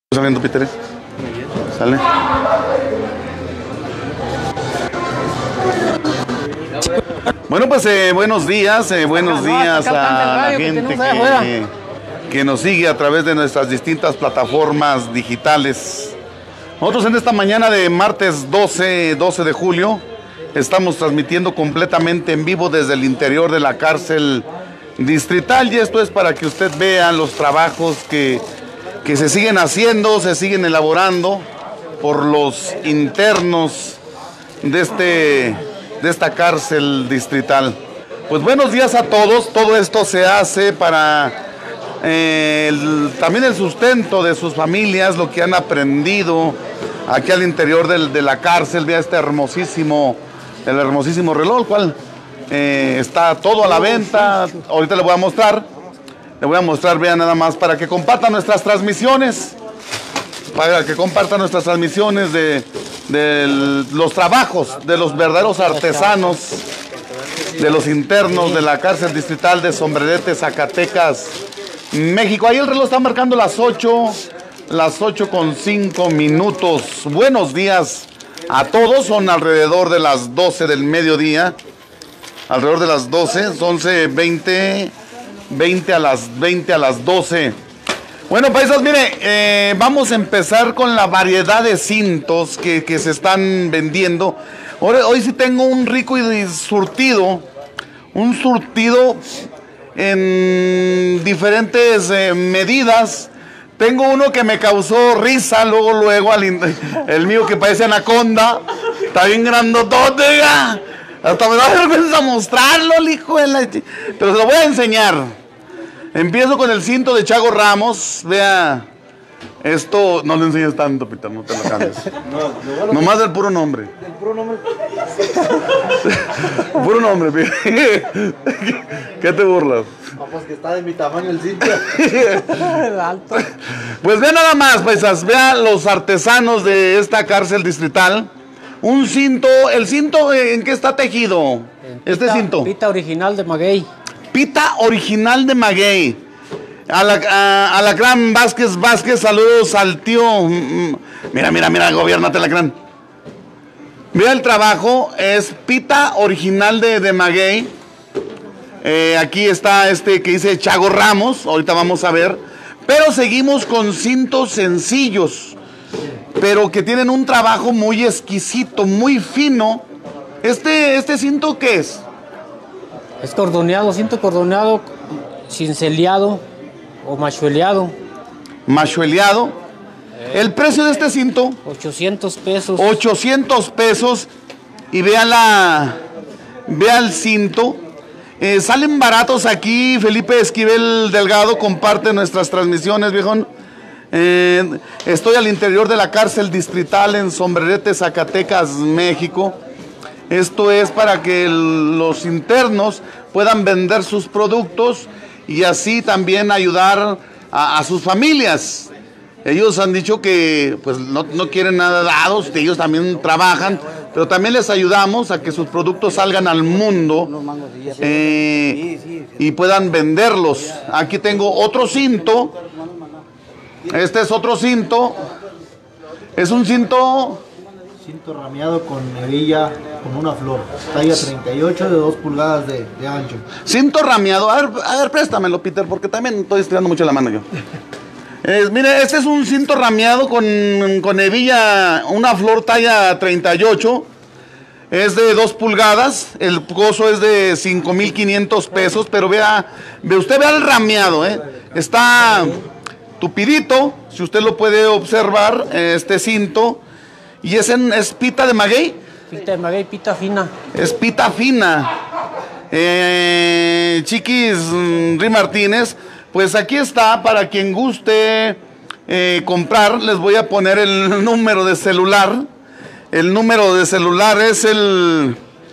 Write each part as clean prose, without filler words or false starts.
Saliendo, Peter. Sale. Bueno, pues buenos días a la gente que nos sigue a través de nuestras distintas plataformas digitales. Nosotros en esta mañana de martes 12 de julio estamos transmitiendo completamente en vivo desde el interior de la cárcel distrital, y esto es para que usted vea los trabajos que se siguen haciendo, se siguen elaborando por los internos de esta cárcel distrital. Pues buenos días a todos. Todo esto se hace para también el sustento de sus familias, lo que han aprendido aquí al interior de la cárcel. Vea este hermosísimo reloj, el cual está todo a la venta. Ahorita le voy a mostrar. Vean nada más, para que compartan nuestras transmisiones, de los trabajos de los verdaderos artesanos, de los internos de la cárcel distrital de Sombrerete, Zacatecas, México. Ahí el reloj está marcando las 8:05. Buenos días a todos. Son alrededor de las 12 del mediodía, alrededor de las 12, 11:20. 20 a las 12. Bueno, paisas, mire, vamos a empezar con la variedad de cintos que se están vendiendo. Hoy sí tengo un rico y surtido en diferentes medidas. Tengo uno que me causó risa, luego el mío que parece anaconda, está bien grandotote, hasta me da vergüenza mostrarlo, el hijo de la... Pero se lo voy a enseñar. Empiezo con el cinto de Chago Ramos. Vea, esto no lo enseñes tanto, Peter, no te lo cambies. Nomás del puro nombre. Del puro nombre. Puro nombre, Peter. ¿Qué te burlas? Pues que está de mi tamaño el cinto. Alto. Pues vean nada más, paisas, vean los artesanos de esta cárcel distrital. Un cinto, ¿el cinto en qué está tejido? Este cinto. Pita original de maguey. Pita original de maguey. A la gran Vázquez, saludos al tío. Mira, gobiérnate, Alacrán. Mira el trabajo, es pita original de maguey. Aquí está este que dice Chago Ramos, ahorita vamos a ver. Pero seguimos con cintos sencillos, pero que tienen un trabajo muy exquisito, muy fino. ¿Este cinto qué es? Es cordoneado, cinto cordoneado, cinceleado o machueleado. Machueleado. El precio de este cinto, 800 pesos. 800 pesos. Y vea el cinto. Salen baratos aquí. Felipe Esquivel Delgado comparte nuestras transmisiones, viejón. Estoy al interior de la cárcel distrital en Sombrerete, Zacatecas, México. Esto es para que los internos puedan vender sus productos y así también ayudar a sus familias. Ellos han dicho que pues no quieren nada dados, que ellos también trabajan, pero también les ayudamos a que sus productos salgan al mundo y puedan venderlos. Aquí tengo otro cinto. Este es otro cinto. Es un cinto rameado con hebilla, con una flor, talla 38 de 2 pulgadas de ancho. Cinto rameado. A ver, préstamelo, Peter, porque también estoy estirando mucho la mano yo. Mire, este es un cinto rameado con hebilla, una flor talla 38. Es de 2 pulgadas. El costo es de 5,500 pesos. Pero usted vea el rameado, está tupidito, si usted lo puede observar, este cinto. ¿Y es pita de maguey? Pita de maguey, pita fina. Es pita fina. Chiquis Ri Martínez, pues aquí está, para quien guste comprar. Les voy a poner el número de celular. El número de celular es el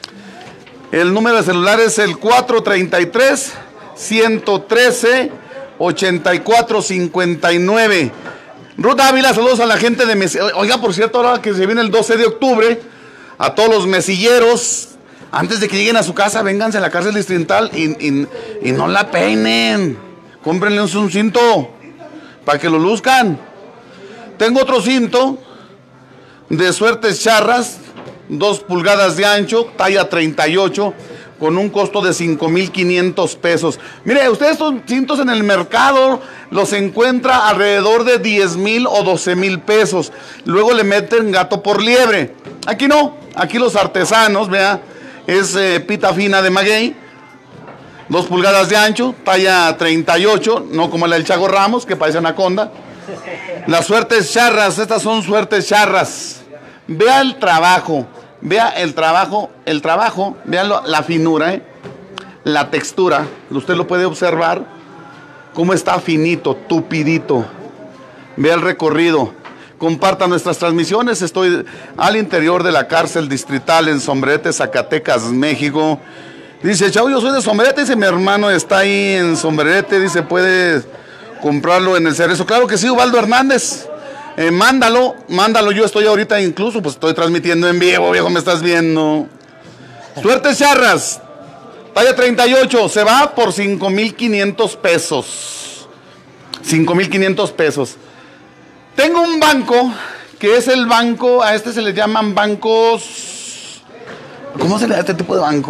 433-113-8459. Ruth Ávila, saludos a la gente de Mesilleros. Oiga, por cierto, ahora que se viene el 12 de octubre, a todos los mesilleros, antes de que lleguen a su casa, vénganse a la cárcel distrital y no la peinen. Cómprenle un cinto para que lo luzcan. Tengo otro cinto de Suertes Charras, 2 pulgadas de ancho, talla 38, con un costo de 5,500 pesos. Mire, usted estos cintos en el mercado los encuentra alrededor de 10,000 o 12,000 pesos. Luego le meten gato por liebre. Aquí no, aquí los artesanos, vea, es pita fina de maguey, 2 pulgadas de ancho, talla 38, no como la del Chago Ramos, que parece anaconda. Las Suertes Charras, estas son Suertes Charras. Vea el trabajo. Vea el trabajo, vean la finura, la textura, usted lo puede observar, cómo está finito, tupidito. Vea el recorrido, compartan nuestras transmisiones, estoy al interior de la cárcel distrital en Sombrerete, Zacatecas, México. Dice, chavo, yo soy de Sombrerete, dice, mi hermano está ahí en Sombrerete, dice, puede comprarlo en el Cerezo. Claro que sí, Ubaldo Hernández. Mándalo, yo estoy ahorita incluso, pues estoy transmitiendo en vivo, viejo, me estás viendo. Suertes Charras, talla 38, se va por 5,500 pesos. 5,500 pesos. Tengo un banco, que es el banco, a este se le llaman bancos, ¿cómo se le da este tipo de banco?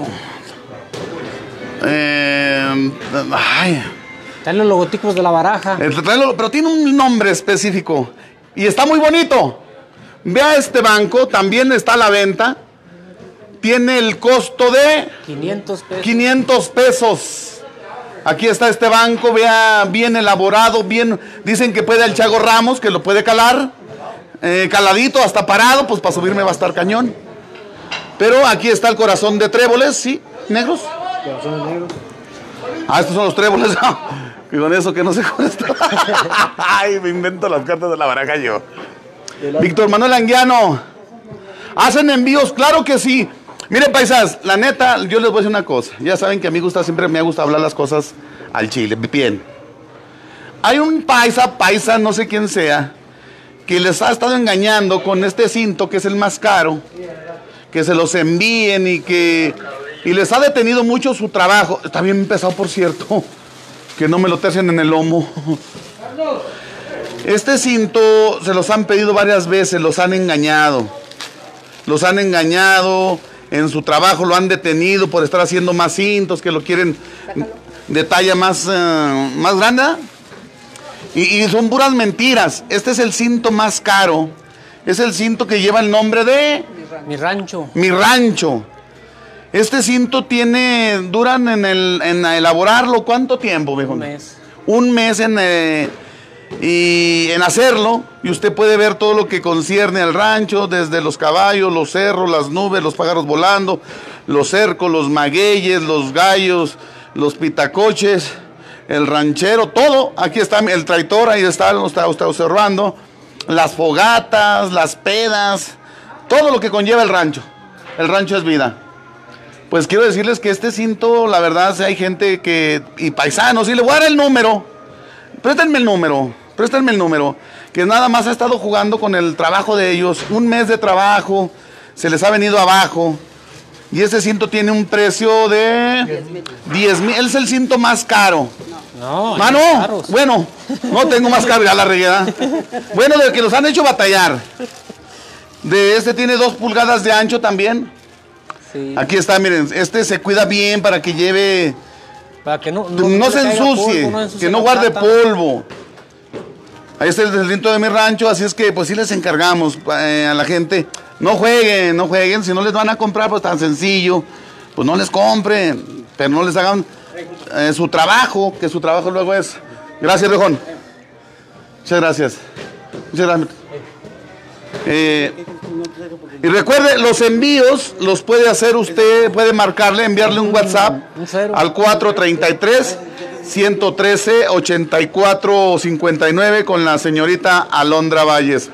Están los logotipos de la baraja. Pero tiene un nombre específico. Y está muy bonito. Vea este banco, también está a la venta. Tiene el costo de 500 pesos. 500 pesos. Aquí está este banco, vea, bien elaborado, bien. Dicen que puede el Chago Ramos, que lo puede calar. Caladito, hasta parado, pues para subirme va a estar cañón. Pero aquí está el corazón de tréboles, ¿sí? ¿Negros? Corazones negros. Ah, estos son los tréboles. Y con eso que no sé cómo está. Ay, me invento las cartas de la baraja yo. Víctor Manuel Anguiano. ¿Hacen envíos? Claro que sí. Miren, paisas, la neta, yo les voy a decir una cosa. Ya saben que a mí siempre me gusta hablar las cosas al chile, bien. Hay un paisa, no sé quién sea, que les ha estado engañando con este cinto, que es el más caro, que se los envíen y les ha detenido mucho su trabajo. Está bien pesado, por cierto. Que no me lo tercien en el lomo. Este cinto se los han pedido varias veces, los han engañado. Los han engañado en su trabajo, lo han detenido por estar haciendo más cintos, que lo quieren de talla más grande. Y son puras mentiras. Este es el cinto más caro. Es el cinto que lleva el nombre de... Mi rancho. Mi rancho. Este cinto duran en elaborarlo, ¿cuánto tiempo, viejo? Un mes. Un mes en hacerlo, y usted puede ver todo lo que concierne al rancho, desde los caballos, los cerros, las nubes, los pájaros volando, los cercos, los magueyes, los gallos, los pitacoches, el ranchero, todo. Aquí está el traitor, ahí está usted observando, las fogatas, las pedas, todo lo que conlleva el rancho. El rancho es vida. Pues quiero decirles que este cinto, la verdad, si hay gente y paisanos, y le voy a dar el número, préstenme el número, que nada más ha estado jugando con el trabajo de ellos, un mes de trabajo, se les ha venido abajo, y este cinto tiene un precio de 10,000, él es el cinto más caro. No, no, bueno, no tengo más caro, ya la regué. Bueno, de que los han hecho batallar. De este tiene 2 pulgadas de ancho también. Sí. Aquí está, miren, este se cuida bien para que lleve, para que no se ensucie, polvo, que no guarde polvo. Ahí está el cinto de mi rancho, así es que pues sí les encargamos a la gente. No jueguen, si no les van a comprar, pues tan sencillo, pues no les compren, pero no les hagan su trabajo, que su trabajo luego es. Gracias, viejón. Muchas gracias. Y recuerde, los envíos los puede hacer usted, puede marcarle, enviarle un WhatsApp al 433-113-8459 con la señorita Alondra Valles.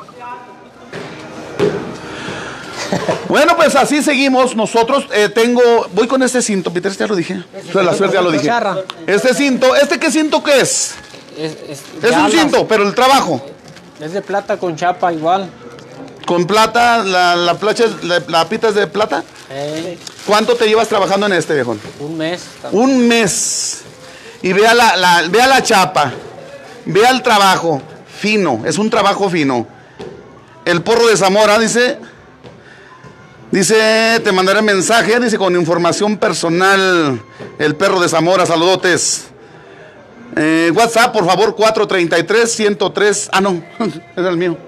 Bueno, pues así seguimos nosotros. Voy con este cinto, Peter, ya lo dije. La suerte ya lo dije. Este cinto, ¿qué cinto qué es? Es un cinto, pero el trabajo. Es de plata con chapa igual. ¿Con plata? ¿La pita es de plata? ¿Cuánto te llevas trabajando en este, viejón? Un mes. También. Un mes. Y vea la chapa. Vea el trabajo. fino, es un trabajo fino. El porro de Zamora, dice, te mandaré mensaje, dice, con información personal, el perro de Zamora, saludotes. WhatsApp, por favor, 433-103, no, es el mío.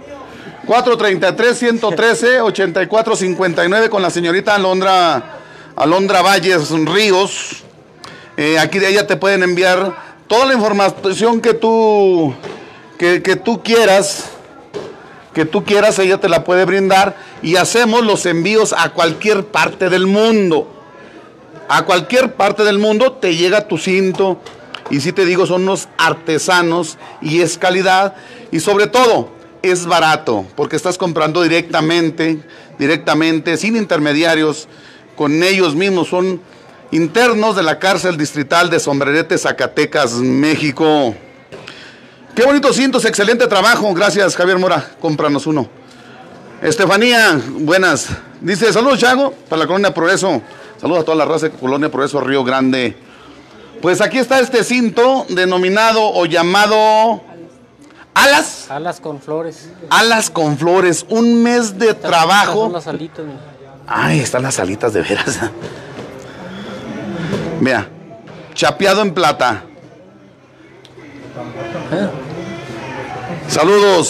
433-113-8459 con la señorita Alondra Valles Ríos. Aquí de ella te pueden enviar toda la información que tú quieras, ella te la puede brindar y hacemos los envíos a cualquier parte del mundo. A cualquier parte del mundo te llega tu cinto y si te digo, son unos artesanos y es calidad y sobre todo es barato porque estás comprando directamente, sin intermediarios, con ellos mismos, son internos de la cárcel distrital de Sombrerete, Zacatecas, México. Qué bonitos cintos, excelente trabajo, gracias Javier Mora, cómpranos uno. Estefanía, buenas, dice, saludos Chago, para la Colonia Progreso, saludos a toda la raza de Colonia Progreso, Río Grande. Pues aquí está este cinto denominado o llamado alas. Alas con flores. Alas con flores, un mes de trabajo. Son las alitas. Ay, están las alitas de veras. Vea, chapeado en plata. Saludos.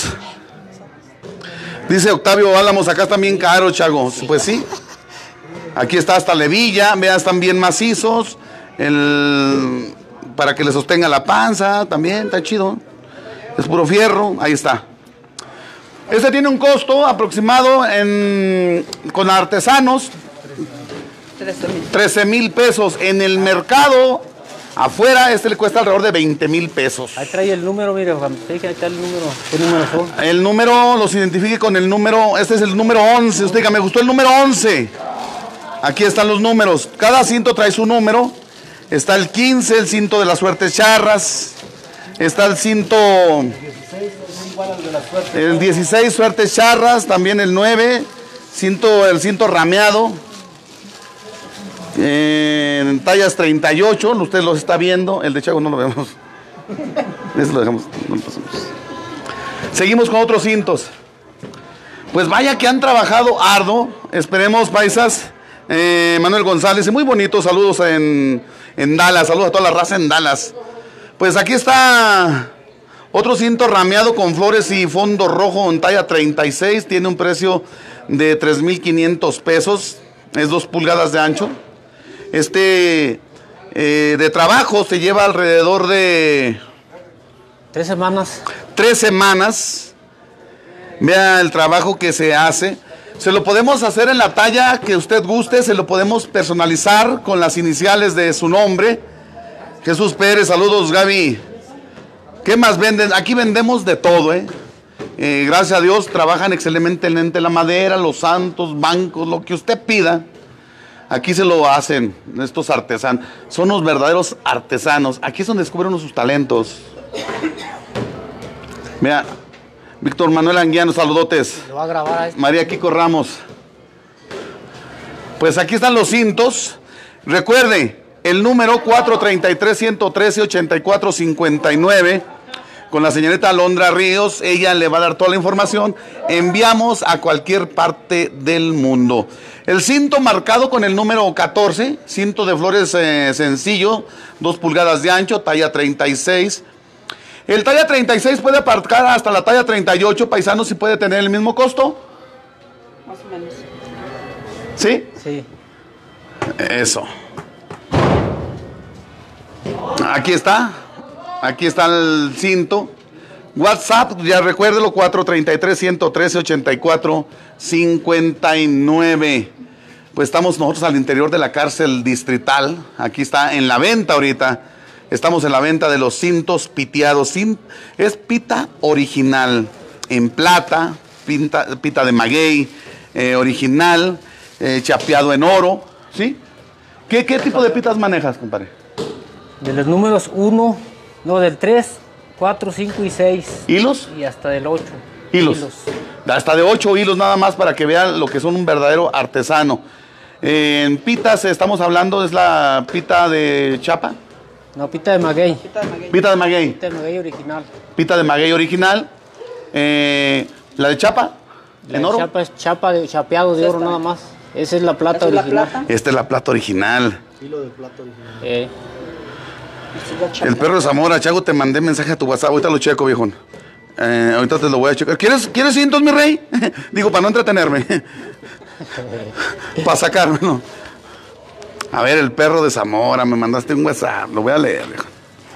Dice Octavio Álamos, acá están bien caros, Chago. Pues sí. Aquí está hasta levilla, vea, están bien macizos. Para que le sostenga la panza, también está chido. Es puro fierro, ahí está. Este tiene un costo aproximado con artesanos 13,000 pesos. En el mercado afuera le cuesta alrededor de 20,000 pesos. Ahí trae el número, mire, ahí está el número. ¿Qué número son? El número los identifique con el número, este es el número 11. Usted diga, me gustó el número 11. Aquí están los números. Cada cinto trae su número. Está el 15, el cinto de las suertes charras. Está el cinto... El 16, suertes charras. También el 9, el cinto rameado. En tallas 38, usted los está viendo. El de Chago no lo vemos. Ese lo dejamos, no lo pasamos. Seguimos con otros cintos. Pues vaya que han trabajado arduo. Esperemos, paisas. Manuel González, muy bonito, saludos en Dallas, saludos a toda la raza en Dallas. Pues aquí está otro cinto rameado con flores y fondo rojo en talla 36, tiene un precio de 3,500 pesos, es 2 pulgadas de ancho. De trabajo se lleva alrededor de 3 semanas. 3 semanas. Vea el trabajo que se hace. Se lo podemos hacer en la talla que usted guste, se lo podemos personalizar con las iniciales de su nombre. Jesús Pérez, saludos Gaby. ¿Qué más venden? Aquí vendemos de todo, gracias a Dios trabajan excelentemente la madera, los santos, bancos, lo que usted pida. Aquí se lo hacen estos artesanos. Son los verdaderos artesanos. Aquí es donde descubren sus talentos. Vea. Víctor Manuel Anguiano, saludotes. Lo va a grabar a María Kiko Ramos. Pues aquí están los cintos. Recuerde, el número 433-113-8459 con la señorita Alondra Ríos. Ella le va a dar toda la información. Enviamos a cualquier parte del mundo. El cinto marcado con el número 14, cinto de flores sencillo, 2 pulgadas de ancho, talla 36. El talla 36 puede aparcar hasta la talla 38, paisanos, si puede tener el mismo costo. Más o menos. ¿Sí? Sí. Eso. Aquí está el cinto. WhatsApp, ya recuérdelo, 433-113-8459. Pues estamos nosotros al interior de la cárcel distrital. Aquí está en la venta ahorita. Estamos en la venta de los cintos piteados. Es pita original, en plata, pita de maguey, original, chapeado en oro, ¿sí? ¿Qué tipo de pitas manejas, compadre? De los números 1, no, del 3, 4, 5 y 6. ¿Hilos? Y hasta del 8. Hilos. Hasta de 8 hilos nada más para que vean lo que son un verdadero artesano. En pitas estamos hablando, es la pita de chapa. No, pita de maguey. Pita de maguey. Pita de maguey original. Pita de maguey original. ¿La de chapa? ¿En oro? Chapa es chapeado de oro nada más. Esa es la plata ¿Esa es la original. plata? Esta es la plata original. Hilo de plata original. Eh, Esa es la chapa. El perro de Zamora, Chago, te mandé mensaje a tu WhatsApp. Ahorita lo checo, viejón. Ahorita te lo voy a checar. ¿Quieres cientos, mi rey? Digo, para no entretenerme. Para sacármelo. A ver, el perro de Zamora, me mandaste un WhatsApp. Lo voy a leer, viejo.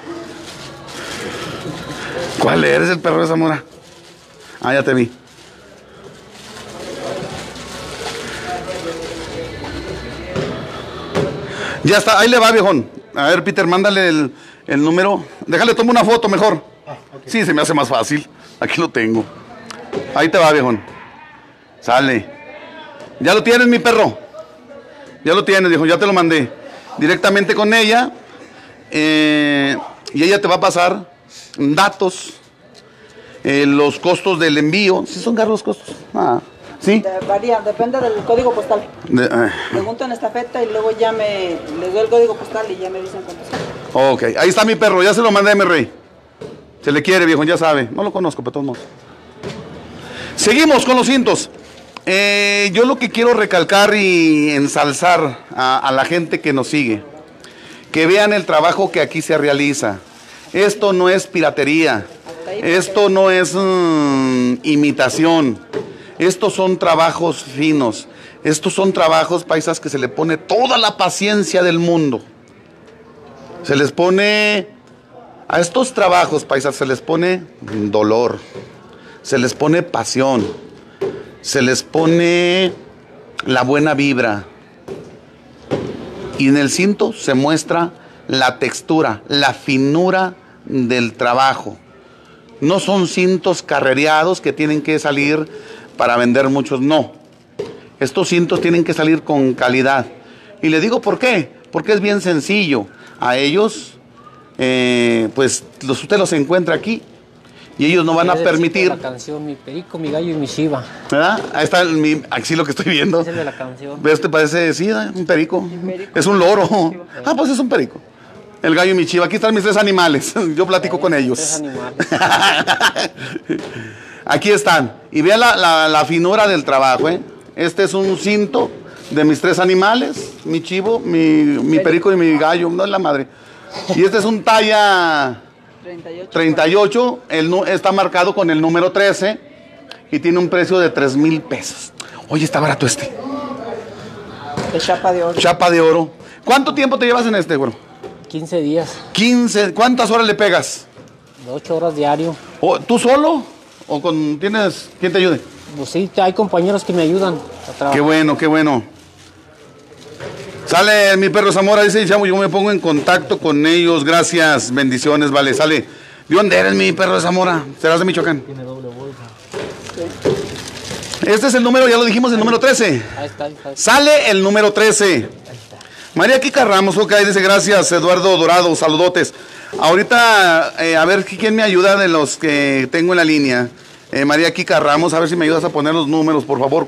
¿Cuál eres, el perro de Zamora? Ah, ya te vi. Ya está, ahí le va, viejón. A ver, Peter, mándale el número. Déjale, tomo una foto mejor. Sí, se me hace más fácil. Aquí lo tengo. Ahí te va, viejón. Sale. Ya lo tienes, mi perro. Ya lo tienes, viejo. Ya te lo mandé. Directamente con ella. Y ella te va a pasar datos. Los costos del envío. ¿Sí son caros los costos? ¿Sí? Varía, depende del código postal. Preguntan esta feta y luego ya les doy el código postal y ya me dicen cuánto son. Ok, ahí está mi perro, ya se lo mandé, mi rey. Se le quiere, viejo, ya sabe. No lo conozco, pero de todos modos. Seguimos con los cintos. Yo lo que quiero recalcar y ensalzar a la gente que nos sigue, que vean el trabajo que aquí se realiza. Esto no es piratería, esto no es imitación. Estos son trabajos finos. Estos son trabajos, paisas, que se le pone toda la paciencia del mundo. Se les pone... A estos trabajos, paisas, se les pone dolor. Se les pone pasión. Se les pone la buena vibra. Y en el cinto se muestra la textura, la finura del trabajo. No son cintos carrereados que tienen que salir para vender muchos, no. Estos cintos tienen que salir con calidad. Y le digo por qué, porque es bien sencillo. A ellos, pues usted los encuentra aquí y ellos no van a permitir. La canción, mi perico, mi gallo y mi chiva. ¿Verdad? Ahí está así lo que estoy viendo. Ese es de la canción. ¿Ves? ¿Te parece? Sí, un perico. Es un loro. Ah, pues es un perico. El gallo y mi chiva. Aquí están mis tres animales. Yo platico con ellos. Tres animales. Aquí están. Y vea la finura del trabajo, ¿eh? Este es un cinto de mis tres animales. Mi chivo, mi perico y mi gallo. No es la madre. Y este es un talla 38. Está marcado con el número 13. Y tiene un precio de 3,000 pesos. Oye, está barato este. De chapa de oro. Chapa de oro. ¿Cuánto tiempo te llevas en este, güey? 15 días. 15. ¿Cuántas horas le pegas? 8 horas diario. ¿Tú solo? ¿O tienes quién te ayude? Pues sí, hay compañeros que me ayudan a trabajar. Qué bueno, qué bueno. Sale mi perro Zamora, dice Chamo, yo me pongo en contacto con ellos, gracias, bendiciones, vale, sale. ¿De dónde eres mi perro de Zamora? ¿Serás de Michoacán? Tiene doble bolsa. Este es el número, ya lo dijimos, el número 13. Ahí está. Sale el número 13. María Kika Ramos, ok, dice gracias, Eduardo Dorado, saludotes. Ahorita, a ver quién me ayuda de los que tengo en la línea. María Kika Ramos, a ver si me ayudas a poner los números, por favor,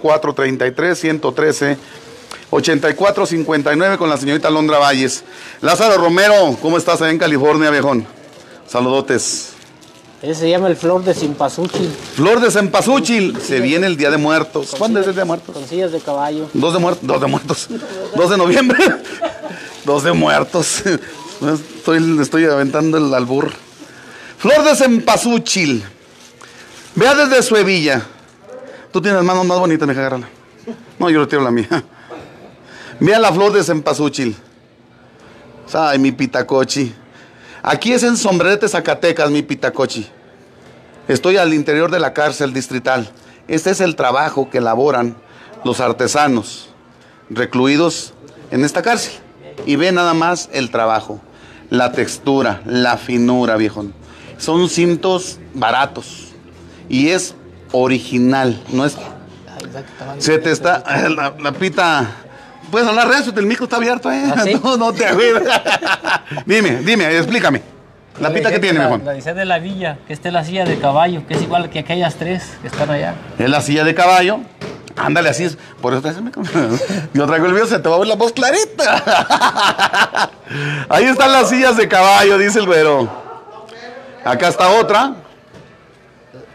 433-113-8459 con la señorita Londra Valles. Lázaro Romero, ¿cómo estás allá en California, viejón? Saludotes. Ese se llama el flor de Cempasúchil. Flor de Cempasúchil, se viene el Día de Muertos. ¿Cuándo es el Día de Muertos? Con sillas de caballo. 2 de muertos. 2 de noviembre. 2 de muertos. Estoy aventando el albur. Flor de Cempasúchil. Vea desde su hebilla. Tú tienes manos más bonitas, mija, agárrala. No, yo retiro la mía. Vea la flor de Cempasúchil. Ay, mi pitacochi. Aquí es en Sombrerete, Zacatecas, mi pitacochi. Estoy al interior de la cárcel distrital. Este es el trabajo que elaboran los artesanos recluidos en esta cárcel. Y ve nada más el trabajo, la textura, la finura, viejón. Son cintos baratos y es original, no es... Se te está... La pita... Puedes hablar recio, el micro está abierto, ¿eh? ¿Ah, sí? No te agües. Dime, explícame. ¿La pita qué tiene, viejón? La dice de la villa, que esta es la silla de caballo, que es igual que aquellas tres que están allá. Es la silla de caballo. Ándale, así es. Por eso traes el micro. Yo traigo el video, se te va a ver la voz clarita. Ahí están las sillas de caballo, dice el güero. Acá está otra.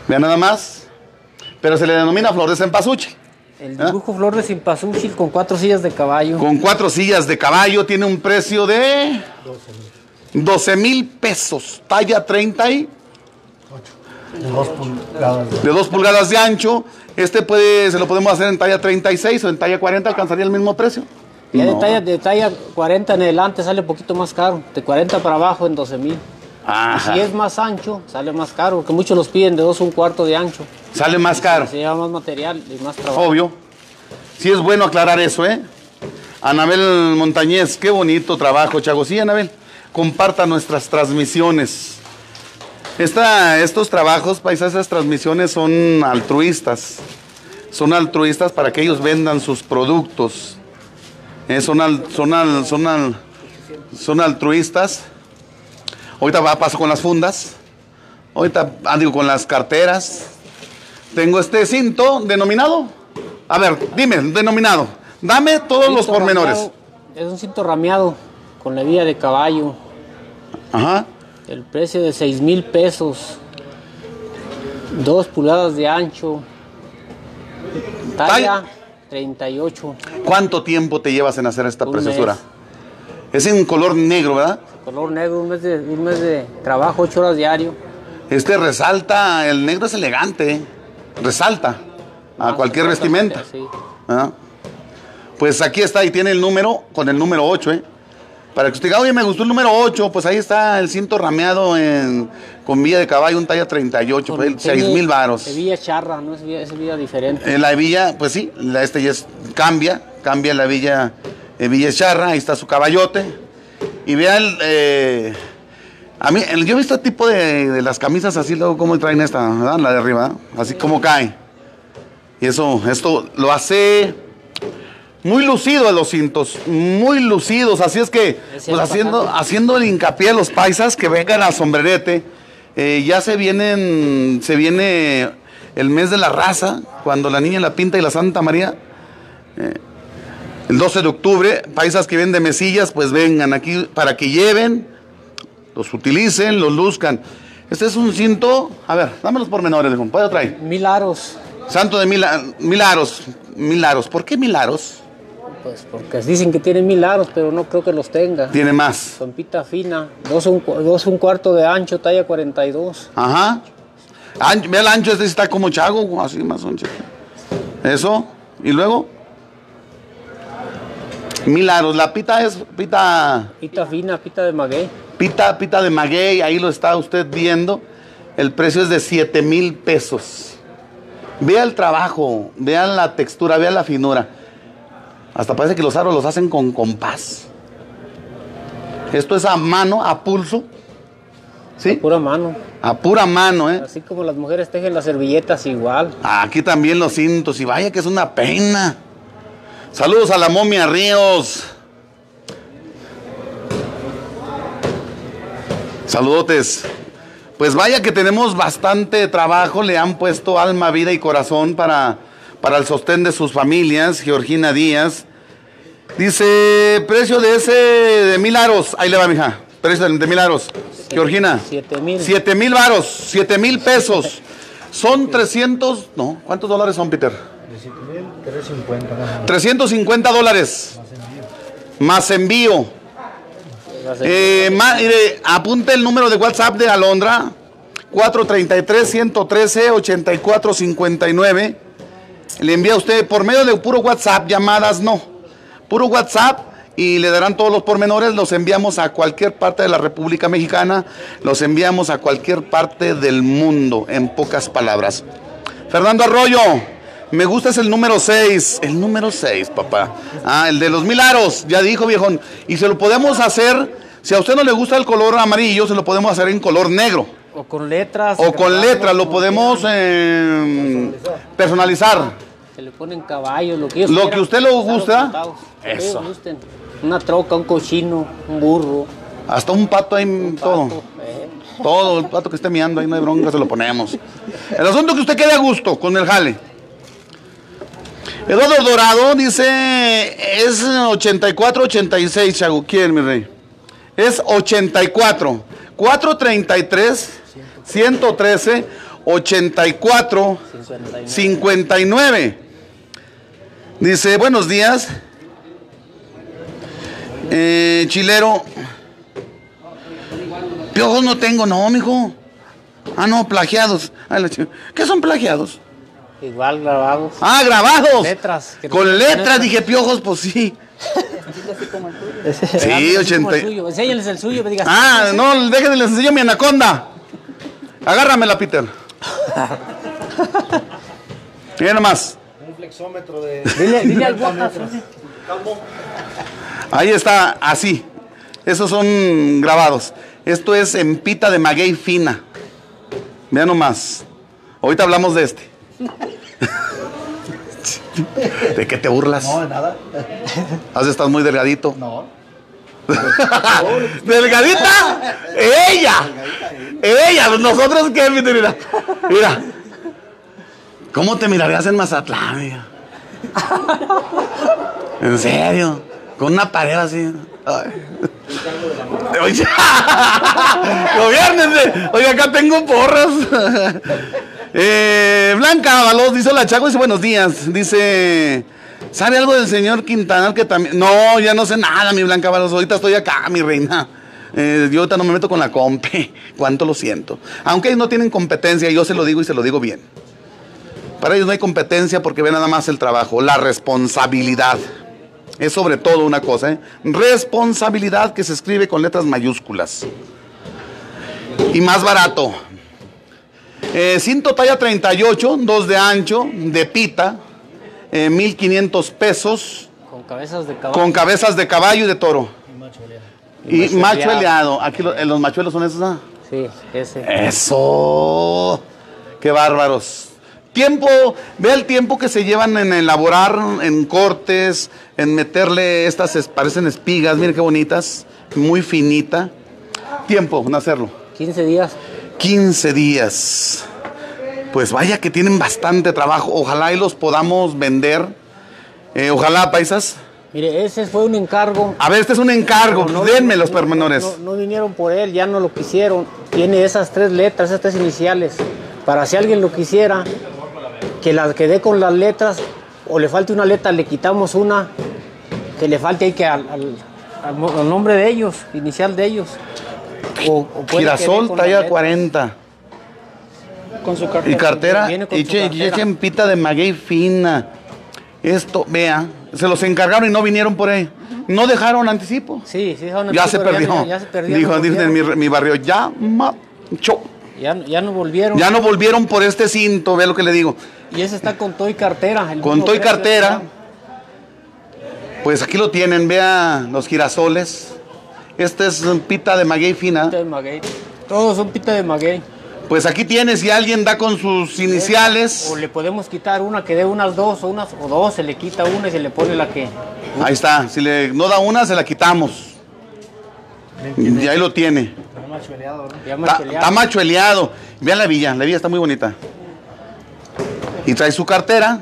Vean nada más. Pero se le denomina flor de cempasúchil. El dibujo flor de cempasúchil con 4 sillas de caballo. Con 4 sillas de caballo, tiene un precio de 12,000 pesos. Talla 38. De 2 pulgadas. De 2 pulgadas de ancho. Se lo podemos hacer en talla 36 o en talla 40, alcanzaría el mismo precio. Ya No. de talla 40 en adelante sale un poquito más caro. De 40 para abajo en 12,000. Ajá. Si es más ancho, sale más caro, porque muchos los piden de 2 1/4 de ancho. Sale más caro. Se lleva más material y más trabajo. Obvio. Sí es bueno aclarar eso, ¿eh? Anabel Montañez, qué bonito trabajo, Chago. Sí, Anabel, comparta nuestras transmisiones. Estos trabajos, paisas, esas transmisiones son altruistas. Son altruistas para que ellos vendan sus productos. Son altruistas. Ahorita paso con las fundas. Ahorita digo con las carteras. Tengo este cinto denominado. A ver, dime, denominado. Dame todos los pormenores. Rameado, es un cinto rameado con la hebilla de caballo. Ajá. El precio de 6,000 pesos. 2 pulgadas de ancho. Talla 38. ¿Cuánto tiempo te llevas en hacer esta Un preciosura? mes. Es en color negro, ¿verdad? Color negro, un mes de trabajo, 8 horas diario. Resalta, el negro es elegante, ¿eh? Resalta a cualquier vestimenta. Sí. ¿Ah? Pues aquí está, y tiene el número, con el número 8, ¿eh? Para que usted diga, oye, me gustó el número 8, pues ahí está el cinto rameado con hebilla de caballo, un talla 38, pues, 6,000 varos. Hebilla charra, no es hebilla diferente. La hebilla, pues sí, ya cambia la hebilla charra, ahí está su caballote. Y vean, yo he visto el tipo de las camisas así, luego cómo traen esta, ¿verdad? La de arriba, ¿verdad? Así como cae. Y esto lo hace muy lucido los cintos, muy lucidos. Así es que, pues haciendo el hincapié a los paisas que vengan a Sombrerete, ya se viene el mes de la raza, cuando la Niña La Pinta y la Santa María. El 12 de octubre, paisas que vienen de Mesillas, pues vengan aquí para que lleven, los utilicen, los luzcan. Este es un cinto, a ver, dame los pormenores, ¿puedo traer? 1000 aros. Santo de mil aros. ¿Por qué 1000 aros? Pues porque dicen que tiene 1000 aros, pero no creo que los tenga. Tiene más. Zompita fina, 2 1/4 de ancho, talla 42. Ajá. Ve el ancho, este está como Chago, así más ancho. Eso, y luego 1000 aros. La pita es pita fina, pita de maguey. Pita de maguey, ahí lo está usted viendo. El precio es de 7,000 pesos. Vea el trabajo, vean la textura, vean la finura. Hasta parece que los aros los hacen con compás. Esto es a mano, a pulso. ¿Sí? A pura mano. A pura mano, ¿eh? Así como las mujeres tejen las servilletas igual. Aquí también los cintos, y vaya que es una pena. Saludos a la Momia Ríos. Saludotes. Pues vaya que tenemos bastante trabajo, le han puesto alma, vida y corazón para el sostén de sus familias. Georgina Díaz dice, precio de 1000 aros, ahí le va, mija, precio de 1000 aros. Georgina, 7,000. 7,000 varos, 7,000 pesos. Son 300, no, ¿cuántos dólares son, Peter? 350 dólares. Más envío. Mire, apunte el número de WhatsApp de Alondra, 433-113-8459. Le envía a usted por medio de puro WhatsApp, llamadas no, puro WhatsApp, y le darán todos los pormenores. Los enviamos a cualquier parte de la República Mexicana, los enviamos a cualquier parte del mundo, en pocas palabras. Fernando Arroyo, me gusta es el número 6. El número 6, papá. El de los 1000 aros, ya dijo, viejón. Y se lo podemos hacer, si a usted no le gusta el color amarillo, se lo podemos hacer en color negro. O con letras. O con letras, lo podemos personalizar. Se le ponen caballos, lo que usted le gusta. Eso. Una troca, un cochino, un burro. Hasta un pato ahí, todo. Todo, el pato que esté miando ahí, no hay bronca, se lo ponemos. El asunto es que usted quede a gusto con el jale. Eduardo Dorado dice, es 84-86, Chago. ¿Quién, mi rey? Es 84, 433, 113, 84 59. Dice, buenos días. Chilero. Piojos no tengo, no, mijo. Ah, no, plagiados. ¿Qué son plagiados? Igual grabados. Ah, grabados. Letras. Con letras, dije piojos, pues sí. Sí, 80. Enséñales el suyo, me digas. Ah, no, déjenme les enseño mi anaconda. Agárramela, Peter. Mira nomás. Un flexómetro de... Dile al guapo. Ahí está, así. Esos son grabados. Esto es en pita de maguey fina. Vean nomás. Ahorita hablamos de este. ¿De qué te burlas? No, de nada. Estás muy delgadito. No. ¿Delgadita? ¡Ella! ¡Ella! ¿Nosotros qué? Mira. Mira. ¿Cómo te mirarías en Mazatlán, mira? ¿En serio? Con una pared así. Oye, gobiernense. Oye, acá tengo porras. Blanca Avalos dice: hola, Chago, dice buenos días. Dice, ¿sabe algo del señor Quintanar que también? No, ya no sé nada, mi Blanca Avalos. Ahorita estoy acá, mi reina. Yo ahorita no me meto con la compe. Cuánto lo siento. Aunque ellos no tienen competencia, yo se lo digo y se lo digo bien. Para ellos no hay competencia porque ven nada más el trabajo, la responsabilidad. Es sobre todo una cosa, responsabilidad, que se escribe con letras mayúsculas. Y más barato. Cinto talla 38, 2 de ancho, de pita, 1,500 pesos. Con cabezas de caballo. Con cabezas de caballo y de toro. Y macho eleado. Aquí los machuelos son esos, ¿ah? Sí, ese. Eso. Qué bárbaros. Tiempo, vea el tiempo que se llevan en elaborar, en cortes, en meterle estas, parecen espigas, miren qué bonitas, muy finita. Tiempo en hacerlo. 15 días. 15 días. Pues vaya que tienen bastante trabajo, ojalá y los podamos vender. Ojalá, paisas. Mire, ese fue un encargo. A ver, este es un encargo, denme los pormenores. No vinieron por él, ya no lo quisieron. Tiene esas 3 letras, esas 3 iniciales. Para si alguien lo quisiera, que la quede con las letras, o le falte una letra, le quitamos una, que le falte ahí que al nombre de ellos, inicial de ellos. O Girasol talla 40. Con su cartera. Y cartera, y echen pita de maguey fina. Esto, vea, se los encargaron y no vinieron por ahí. No dejaron anticipo. Sí, ya se perdió. Ya se perdió. Dijo en mi barrio, ya macho. Ya no volvieron. Ya no volvieron por este cinto, vea lo que le digo. Y ese está con todo y cartera. Con todo y cartera. Pues aquí lo tienen, vea los girasoles. Este es pita de maguey fina. Pita de maguey. Todos son pita de maguey. Pues aquí tienes, si alguien da con sus iniciales. O le podemos quitar una que dé unas 2 o dos, se le quita una y se le pone la que. Ahí está, si le no da una, se la quitamos. Y ahí lo tiene. Está machueleado, ¿no? Está machueleado. Vean la villa está muy bonita. Y trae su cartera.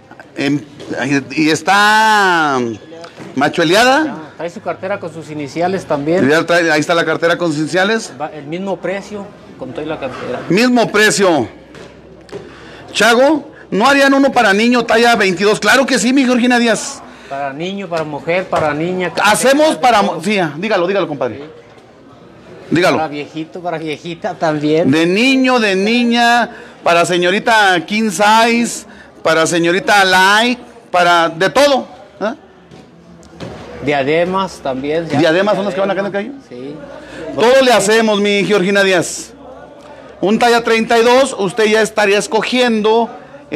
Y está machueleada. Trae su cartera con sus iniciales también. Ahí está la cartera con sus iniciales. El mismo precio, con toda la cartera. Mismo precio. Chago, ¿no harían uno para niño talla 22? Claro que sí, mi Georgina Díaz. Para niño, para mujer, para niña. Hacemos para... Sí, dígalo, compadre. Dígalo. Para viejito, para viejita también. De niño, de niña, para señorita king size, para señorita light, para... de todo. ¿Eh? Diademas también. ¿Diademas son las que van acá en el calle? Sí. Todo le hacemos, mi Georgina Díaz. Un talla 32, usted ya estaría escogiendo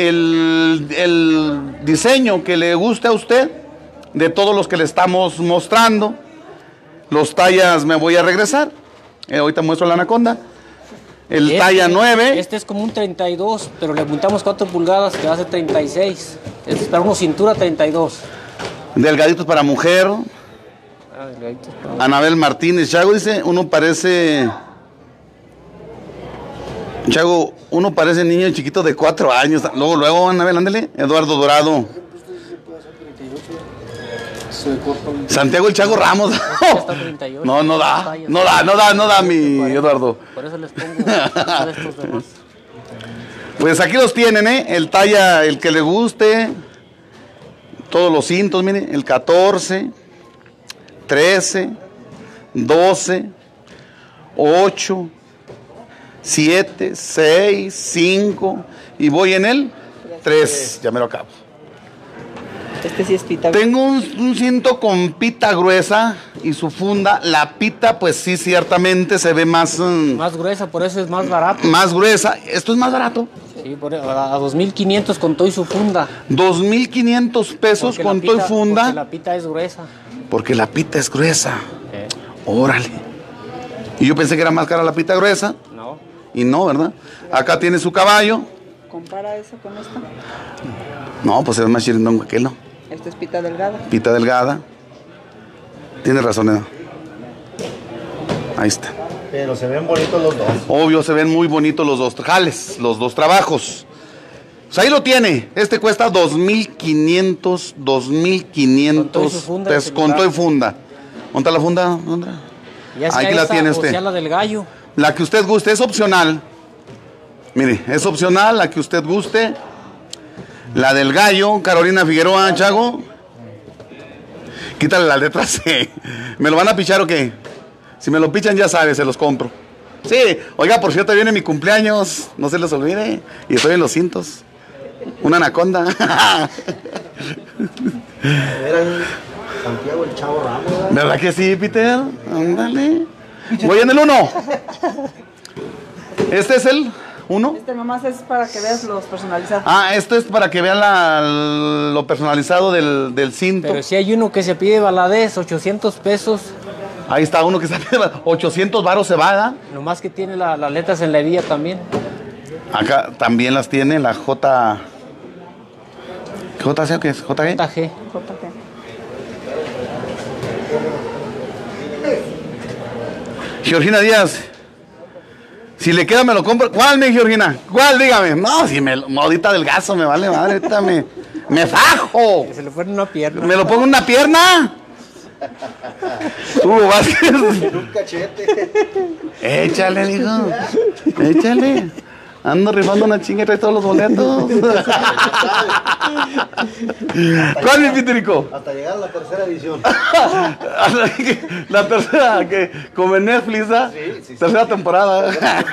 el diseño que le guste a usted, de todos los que le estamos mostrando. Los tallas me voy a regresar. Ahorita muestro la anaconda. Talla 9. Este es como un 32, pero le apuntamos 4 pulgadas que hace 36. Este es para una cintura 32. Delgaditos para mujer. Delgaditos para... Anabel Martínez. Chago dice, uno parece niño chiquito de 4 años. Luego, Anabel, ándale. Eduardo Dorado. Santiago el Chago Ramos. No da, mi Eduardo. Por eso les pongo estos demás. Pues aquí los tienen, el talla, el que le guste. Todos los cintos, miren, el 14, 13, 12, 8, 7, 6, 5 y voy en el 3, ya me lo acabo. Este sí es pita. Tengo un cinto con pita gruesa y su funda. La pita, pues sí, ciertamente se ve más... más gruesa, por eso es más barato. Más gruesa. ¿Esto es más barato? Sí, a 2,500 con todo y su funda. 2,500 pesos con todo y funda. Porque la pita es gruesa. Porque la pita es gruesa. Órale. Y yo pensé que era más cara la pita gruesa. No. Y no, ¿verdad? Acá tiene su caballo. ¿Compara eso con esta? No, pues es más chirindón que aquel, ¿no? Esta es pita delgada. Pita delgada. Tienes razón, Edo. Ahí está. Pero se ven bonitos los dos. Obvio, se ven muy bonitos los dos jales, los dos trabajos. Pues ahí lo tiene. Este cuesta 2,500 pesos con todo y funda. ¿Dónde está la funda? ¿Dónde? Ahí que la tiene usted. O sea, la del gallo. La que usted guste, es opcional. Mire, es opcional, la que usted guste. La del gallo, Carolina Figueroa, Chago. Quítale la letra C. ¿Me lo van a pichar o qué? Si me lo pichan, ya sabes, se los compro. Sí, oiga, por cierto, viene mi cumpleaños. No se les olvide. Y estoy en los cintos. Una anaconda. Eran Santiago el Chavo Ramos. ¿Verdad que sí, Peter? Ándale. Voy en el 1. Este es el 1. Este nomás es para que veas los personalizados. Ah, esto es para que vean lo personalizado del cinto. Pero si hay uno que se pide baladez, 800 pesos. Ahí está uno que se pide 800 varos se va, ¿da? Nomás que tiene las letras en la hebilla también. Acá también las tiene la J... ¿JC o qué es? ¿JG? JG. Georgina Díaz. Si le queda me lo compro. ¿Cuál, mi Georgina? ¿Cuál? Dígame. No, si me modita del gaso me vale madre. Ahorita me fajo. Que se le pone una pierna. ¿Me lo pongo en una pierna? Hugo Vázquez. En un cachete. Échale, dijo. Échale. Ando rifando una chinga y trae todos los boletos. ¿Cuál, mi Piterico? Hasta llegar a la tercera edición. La tercera, que como en Netflix, ¿ah? Sí. Tercera temporada.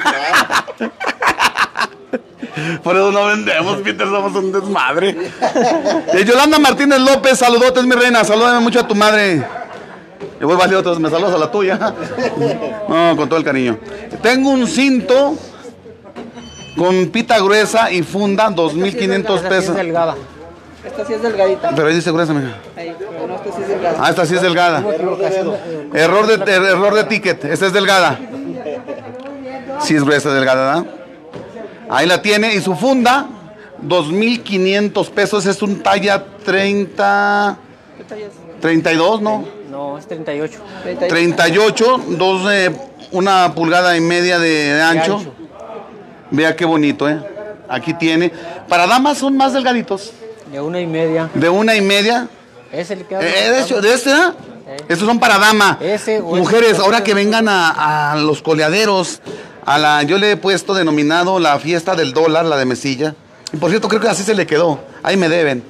Por eso no vendemos, Peter, somos un desmadre. Yolanda Martínez López, saludotes, mi reina. Salúdame mucho a tu madre. Yo voy valido, otros me saludas a la tuya. No, con todo el cariño. Tengo un cinto con pita gruesa y funda, 2,500 pesos. Esta sí es delgada. Esta sí es delgadita. Pero ahí dice gruesa, mija. Ahí, no, esta sí es delgada. Ah, esta sí es delgada. Error de ticket. Esta es delgada. Sí es gruesa, delgada, ¿verdad? Ahí la tiene. Y su funda, 2,500 pesos. Es un talla 30... ¿Qué talla es? 32, ¿no? No, es 38. 38, 1,5 pulgadas de ancho. Vea qué bonito, Aquí tiene. Para damas son más delgaditos. De 1,5. De 1,5. Es el que de este, ¿eh? Estos son para dama. Mujeres, ahora que vengan a los coleaderos, yo le he puesto denominado la fiesta del dólar, la de Mesilla. Y por cierto, creo que así se le quedó. Ahí me deben.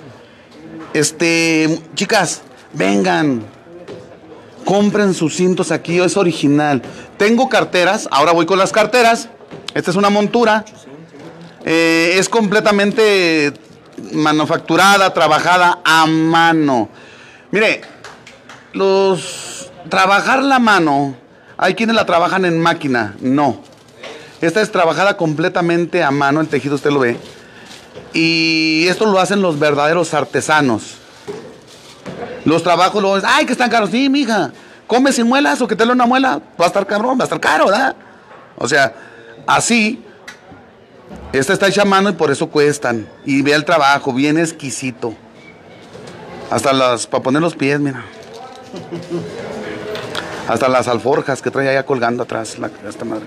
Chicas, vengan. Compren sus cintos aquí, es original. Tengo carteras, ahora voy con las carteras. Esta es una montura. Es completamente manufacturada, trabajada a mano. Mire, trabajar la mano, hay quienes la trabajan en máquina. No. Esta es trabajada completamente a mano, el tejido usted lo ve. Y esto lo hacen los verdaderos artesanos. Los trabajos luego, ay, que están caros. Sí, mija, come sin muelas o que te le una muela, va a estar cabrón, va a estar caro, ¿verdad? O sea, así, esta está hecha a mano y por eso cuestan. Y vea el trabajo, bien exquisito. Hasta para poner los pies, mira. Hasta las alforjas que trae allá colgando atrás, esta madre.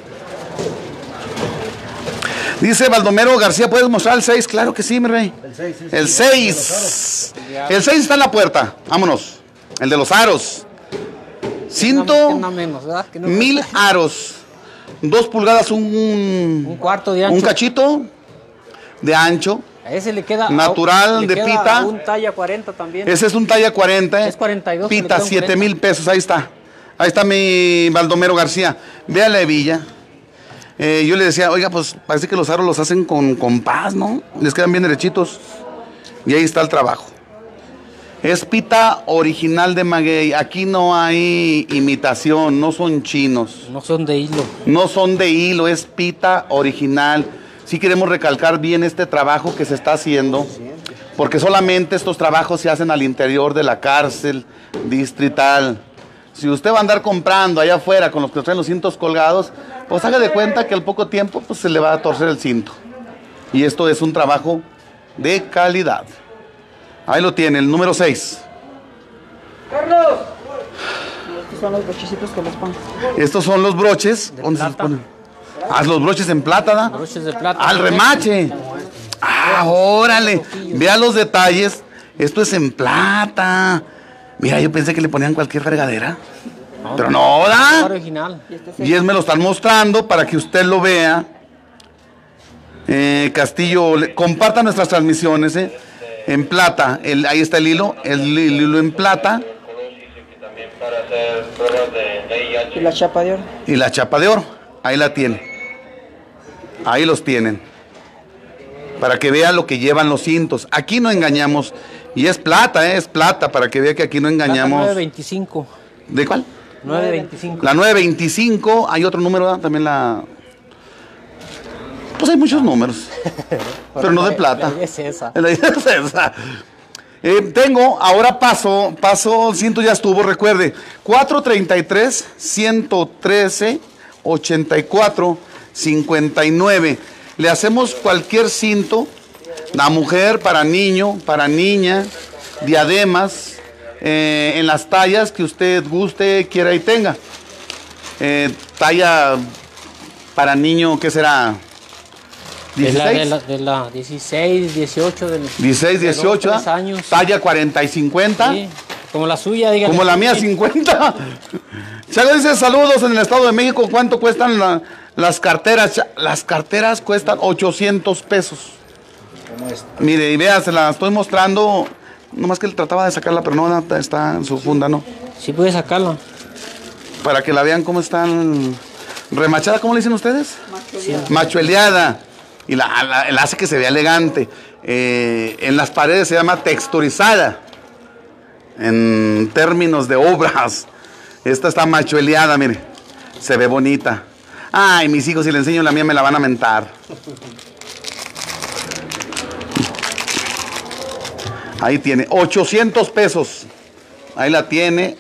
Dice Baldomero García, ¿puedes mostrar el 6? Claro que sí, mi rey. El 6. El 6 está en la puerta. Vámonos. El de los aros. Cinto. 1,000 aros. 2 pulgadas, un cuarto de ancho. Un cachito. de ancho. A ese le queda natural, le de queda pita. Un talla 40 también. Ese es un talla 40. Es 42. Pita, 7,000 pesos. Ahí está. Ahí está mi Baldomero García. Vea la hebilla. Yo le decía, oiga, pues parece que los aros los hacen con compás, ¿no? Les quedan bien derechitos. Y ahí está el trabajo. Es pita original de maguey. Aquí no hay imitación, no son chinos. No son de hilo. No son de hilo, es pita original. Sí queremos recalcar bien este trabajo que se está haciendo, porque solamente estos trabajos se hacen al interior de la cárcel distrital. Si usted va a andar comprando allá afuera con los que traen los cintos colgados, pues haga de cuenta que al poco tiempo pues, se le va a torcer el cinto. Y esto es un trabajo de calidad. Ahí lo tiene, el número 6. ¡Carlos! Estos son los brochecitos que les pongo. Estos son los broches. ¿Dónde se los ponen? Ah, los broches en plata, ¿da? Broches de plata. Al remache. Ah, órale. Vea los detalles. Esto es en plata. Mira, yo pensé que le ponían cualquier fregadera. No, pero no, ¿da? Original. Y me lo están mostrando para que usted lo vea. Castillo, comparta nuestras transmisiones, en plata. Ahí está el hilo en plata. Y la chapa de oro. Y la chapa de oro. Ahí la tiene. Ahí los tienen. Para que vea lo que llevan los cintos. Aquí no engañamos. Y es plata, para que vea que aquí no engañamos. 925. ¿De cuál? 925. La 925. Hay otro número, ¿verdad? También la... Pues hay muchos números. Pero no de plata. La idea es esa. La idea es esa. Ahora paso, el cinto ya estuvo, recuerde. 433, 113, 84, 59. Le hacemos cualquier cinto, la mujer, para niño, para niña, diademas, en las tallas que usted guste, quiera y tenga. Talla para niño, ¿qué será? 16. De la 16, 18. 16, 18, 3 años. Talla 40 y 50. Sí, como la suya, dígame. Como la mía, 50. Chaga dice, saludos en el Estado de México. ¿Cuánto cuestan las carteras? Las carteras cuestan 800 pesos. Mire, y vea, se la estoy mostrando. Nomás que él trataba de sacarla, pero no, está en su funda, ¿no? Sí puede sacarla. Para que la vean cómo están remachada, ¿cómo le dicen ustedes? Machueleada. Machueleada. Y la hace que se vea elegante. En las paredes se llama texturizada. En términos de obras. Esta está machueleada, mire. Se ve bonita. Ay, mis hijos, si le enseño la mía me la van a mentar. Ahí tiene, 800 pesos. Ahí la tiene.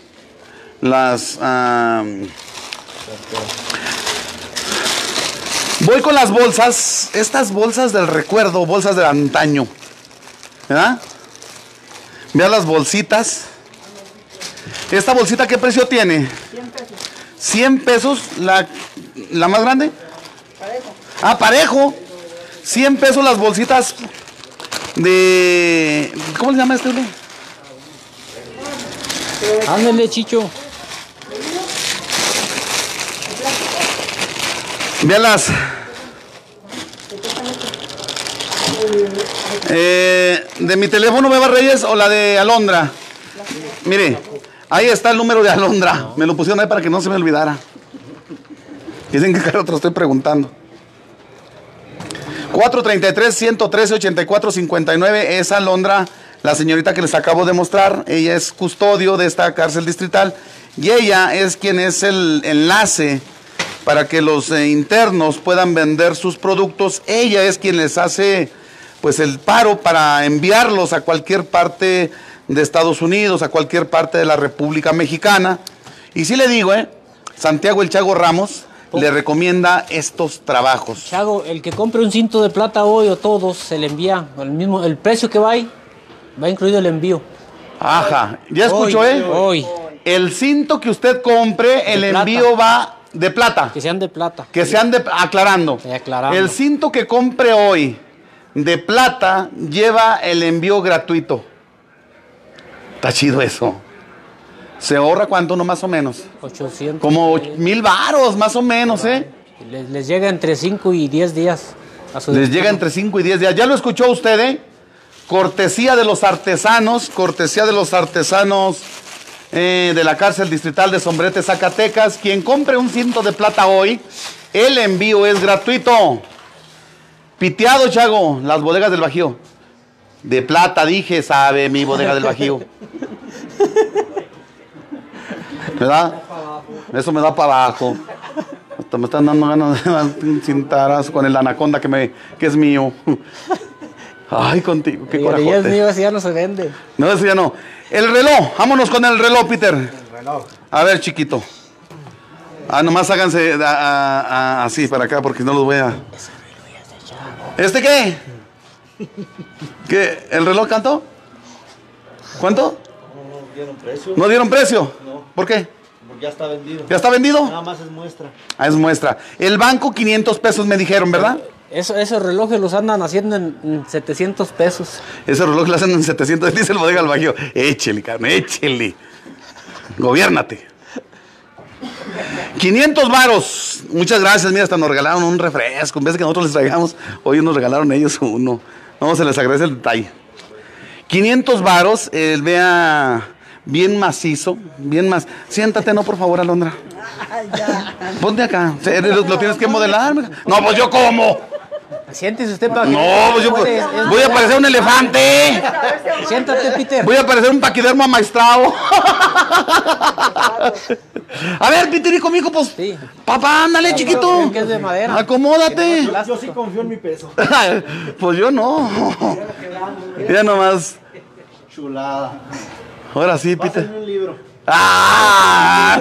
Voy con las bolsas. Estas bolsas del recuerdo, bolsas del antaño. ¿Verdad? Vean las bolsitas. ¿Esta bolsita qué precio tiene? 100 pesos. 100 pesos, la más grande. Parejo. Ah, parejo. 100 pesos las bolsitas de... ¿Cómo se llama este? Ándale, Chicho. Véalas. ¿De mi teléfono, Beba Reyes, o la de Alondra? Mire, ahí está el número de Alondra. Me lo pusieron ahí para que no se me olvidara. Dicen que cada otro estoy preguntando. 433-113-84-59. Es Alondra, la señorita que les acabo de mostrar. Ella es custodio de esta cárcel distrital. Y ella es quien es el enlace para que los internos puedan vender sus productos. Ella es quien les hace pues el paro para enviarlos a cualquier parte de Estados Unidos, a cualquier parte de la República Mexicana. Y sí le digo, Santiago el Chago Ramos le recomienda estos trabajos. Chago, el que compre un cinto de plata hoy o todos, se le envía el precio que va incluido el envío. Ajá, ya escuchó, Hoy. El cinto que usted compre, el envío va de plata. Que sean de plata. Que sean de... Aclarando. Aclarando. El cinto que compre hoy de plata lleva el envío gratuito. Está chido eso. ¿Se ahorra cuánto, no, más o menos? 800. Como 1,000 varos, más o menos, Les llega entre 5 y 10 días. Les llega entre 5 y 10 días. Ya lo escuchó usted, ¿eh? Cortesía de los artesanos de la cárcel distrital de Sombrerete, Zacatecas. Quien compre un 100 de plata hoy, el envío es gratuito. Piteado, Chago, las bodegas del Bajío. De plata, dije, sabe mi bodega del Bajío. ¿Verdad? Eso me da para abajo. Hasta me están dando ganas de dar un cintarazo con el anaconda que es mío. Ay, contigo, qué corajote. Ya es mío, ese ya no se vende. No, ese ya no. El reloj, vámonos con el reloj, Peter. El reloj. A ver, chiquito. Nomás háganse así para acá porque no los voy a... ¿Este qué? ¿Qué? ¿El reloj cantó? ¿Cuánto? No dieron precio. ¿No dieron precio? No. ¿Por qué? Porque ya está vendido. ¿Ya está vendido? Nada más es muestra. Es muestra. El banco, 500 pesos me dijeron, ¿verdad? Esos relojes los andan haciendo en 700 pesos. Ese reloj lo hacen en 700, dice el bodega del Bajío. Échele, carne, échele. Gobiérnate. 500 varos. Muchas gracias, mira, hasta nos regalaron un refresco. En vez de que nosotros les traigamos, hoy nos regalaron ellos uno. No, se les agradece el detalle. 500 varos, vea, bien macizo, bien más. Siéntate, no, por favor, Alondra. Ponte acá. ¿Lo tienes que modelar? No, pues yo como. Siéntese usted para que... No, pues yo voy a parecer un elefante. Siéntate, Peter. Voy a parecer un paquidermo amaestrado. A ver, Peter, hijo, mijo, pues. Sí. Papá, ándale, chiquito. Que es de madera. Acomódate. Yo sí confío en mi peso. Pues yo no. Ya nomás. Chulada. Ahora sí, Peter. Pásenme un libro. ¡Ah!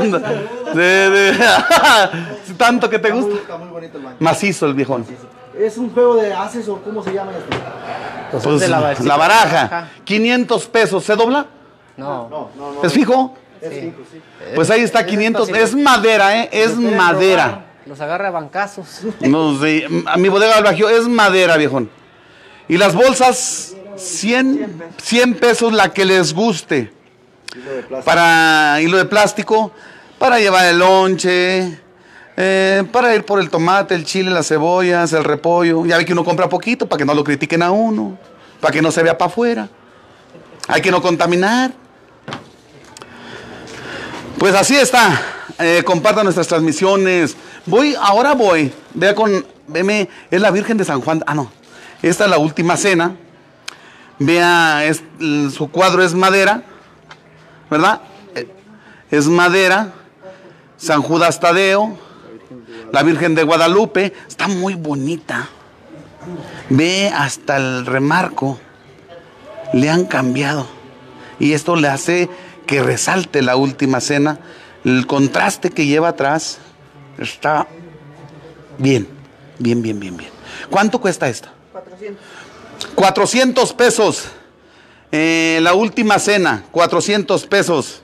Tanto que te gusta. Está muy bonito el banco. Macizo el viejón. Es un juego de haces o cómo se llama esto. Pues de la baraja. 500 pesos. ¿Se dobla? No. ¿Es fijo? Es fijo, sí. Pues ahí está, 500. Es madera, ¿eh? Es madera. Los agarra a bancazos. No sé. A mi bodega del Bajío es madera, viejón. Y las bolsas, 100 pesos la que les guste. Para hilo de plástico, para llevar el lonche, para ir por el tomate, el chile, las cebollas, el repollo. Ya ve que uno compra poquito para que no lo critiquen a uno, para que no se vea para afuera. Hay que no contaminar. Pues así está. Compartan nuestras transmisiones. Ahora voy. Veme, es la Virgen de San Juan. No. Esta es la última cena. Vea, su cuadro es madera. ¿Verdad? Es madera. San Judas Tadeo. La Virgen de Guadalupe. Está muy bonita. Ve hasta el remarco. Le han cambiado. Y esto le hace que resalte la última cena. El contraste que lleva atrás está bien. Bien. ¿Cuánto cuesta esta? 400 pesos. La última cena, 400 pesos.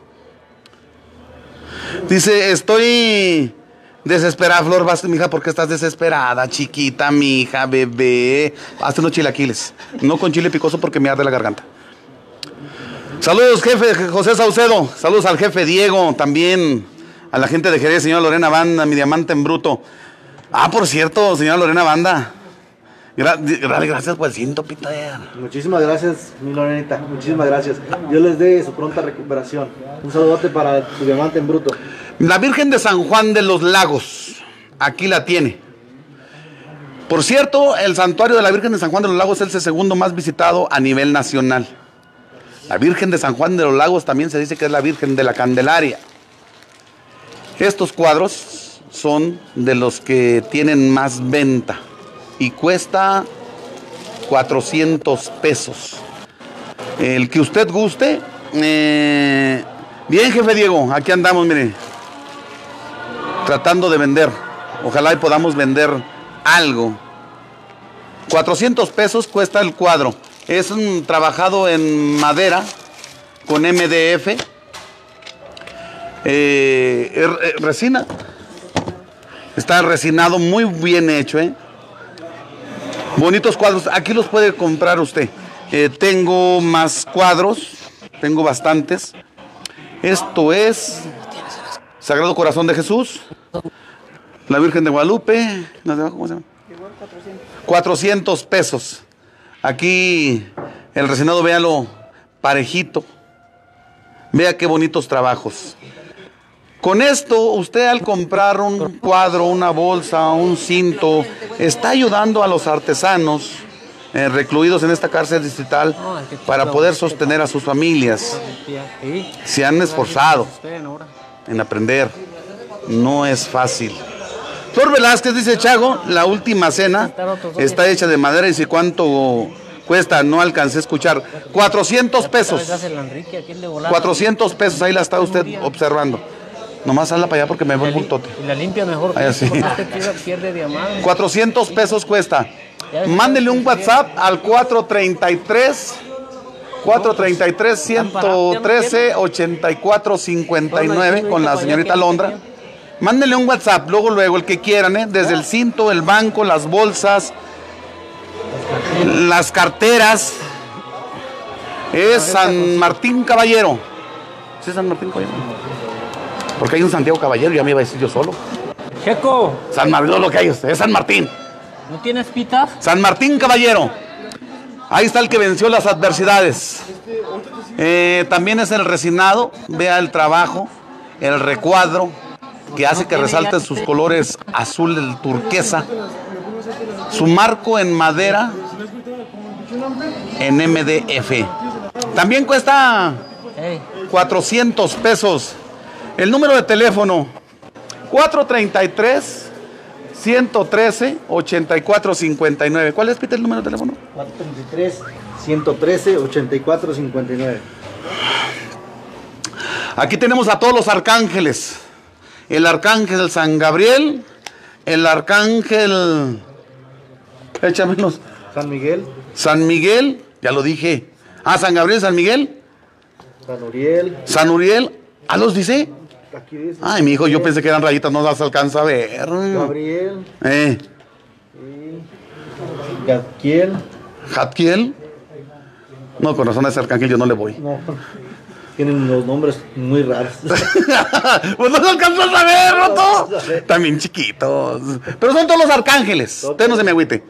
Dice, estoy desesperada, Flor. Mija, ¿por qué estás desesperada, chiquita, mija, bebé? Hazte unos chilaquiles. No con chile picoso porque me arde la garganta. Saludos, jefe José Saucedo. Saludos al jefe Diego, también a la gente de Jerez, señora Lorena Banda, mi diamante en bruto. Por cierto, señora Lorena Banda. Gracias por el ciento, Peter. Muchísimas gracias, mi Lorenita. Muchísimas gracias. Dios les dé su pronta recuperación. Un saludote para tu diamante en bruto. La Virgen de San Juan de los Lagos. Aquí la tiene. Por cierto, el santuario de la Virgen de San Juan de los Lagos es el segundo más visitado a nivel nacional. La Virgen de San Juan de los Lagos también se dice que es la Virgen de la Candelaria. Estos cuadros son de los que tienen más venta. Y cuesta 400 pesos. El que usted guste. Bien, jefe Diego, aquí andamos, mire. Tratando de vender. Ojalá y podamos vender algo. 400 pesos cuesta el cuadro. Es un trabajado en madera con MDF. Resina. Está resinado, muy bien hecho, Bonitos cuadros, aquí los puede comprar usted. Tengo más cuadros, tengo bastantes. Esto es Sagrado Corazón de Jesús, la Virgen de Guadalupe, ¿cómo se llama? 400 pesos. Aquí el resinado, véalo parejito. Vea qué bonitos trabajos. Con esto, usted al comprar un cuadro, una bolsa, un cinto, está ayudando a los artesanos recluidos en esta cárcel distrital para poder sostener a sus familias. Se han esforzado en aprender. No es fácil. Flor Velázquez dice: Chago, la última cena está hecha de madera. Y si cuánto cuesta, no alcancé a escuchar. 400 pesos. 400 pesos, ahí la está usted observando. Nomás hazla para allá porque me voy el bultote. Y la limpia mejor, porque usted pierde diamantes. 400 pesos cuesta. Mándele un WhatsApp al 433-113-8459 con la señorita Londra. Mándele un WhatsApp, luego, el que quieran, desde el cinto, el banco, las bolsas, las carteras. Es San Martín Caballero. ¿Sí es San Martín Caballero? Porque hay un Santiago Caballero, ya me iba a decir yo solo. Checo. San Martín, no lo que hay, es San Martín. ¿No tienes pitas? San Martín Caballero. Ahí está el que venció las adversidades. También es el resinado. Vea el trabajo, el recuadro, que hace que resalten sus colores azul, el turquesa. Su marco en madera, en MDF. También cuesta 400 pesos. El número de teléfono, 433-113-8459. ¿Cuál es, Peter, el número de teléfono? 433-113-8459. Aquí tenemos a todos los arcángeles. El arcángel San Gabriel, el arcángel... Échamelos. San Miguel. San Miguel, ya lo dije. San Gabriel, San Miguel. San Uriel. San Uriel. ¿Los dice? Aquí dice. Ay, mi hijo, yo pensé que eran rayitas, no las alcanza a ver. Gabriel. Jatquiel. ¿Jatquiel? No, con razón a ese arcángel yo no le voy. No, tienen los nombres muy raros. Pues no se alcanzas a ver, Roto. También chiquitos. Pero son todos los arcángeles. Usted no se me agüite.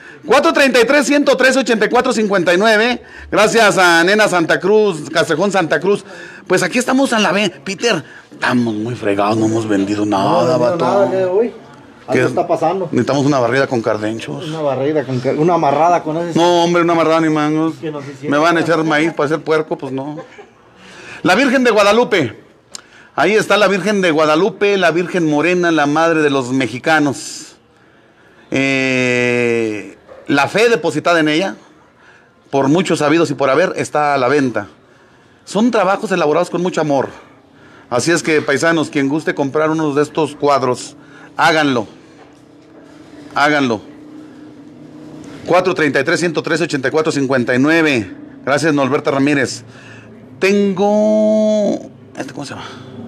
433-113-8459. Gracias a Nena Santa Cruz, Castrejón Santa Cruz. Pues aquí estamos a la vez. Peter, estamos muy fregados, no hemos vendido nada, vato. Nada de hoy. ¿Qué está pasando? Necesitamos una barrida con cardenchos. Una amarrada con ese. No, hombre, una amarrada ni mangos. Me van a echar maíz para hacer puerco, pues no. La Virgen de Guadalupe. Ahí está la Virgen de Guadalupe, la Virgen Morena, la madre de los mexicanos. La fe depositada en ella, por muchos sabidos y por haber, está a la venta. Son trabajos elaborados con mucho amor. Así es que, paisanos, quien guste comprar uno de estos cuadros, háganlo. Háganlo. 433-113-8459. Gracias, Norberta Ramírez. Tengo... ¿Cómo se llama?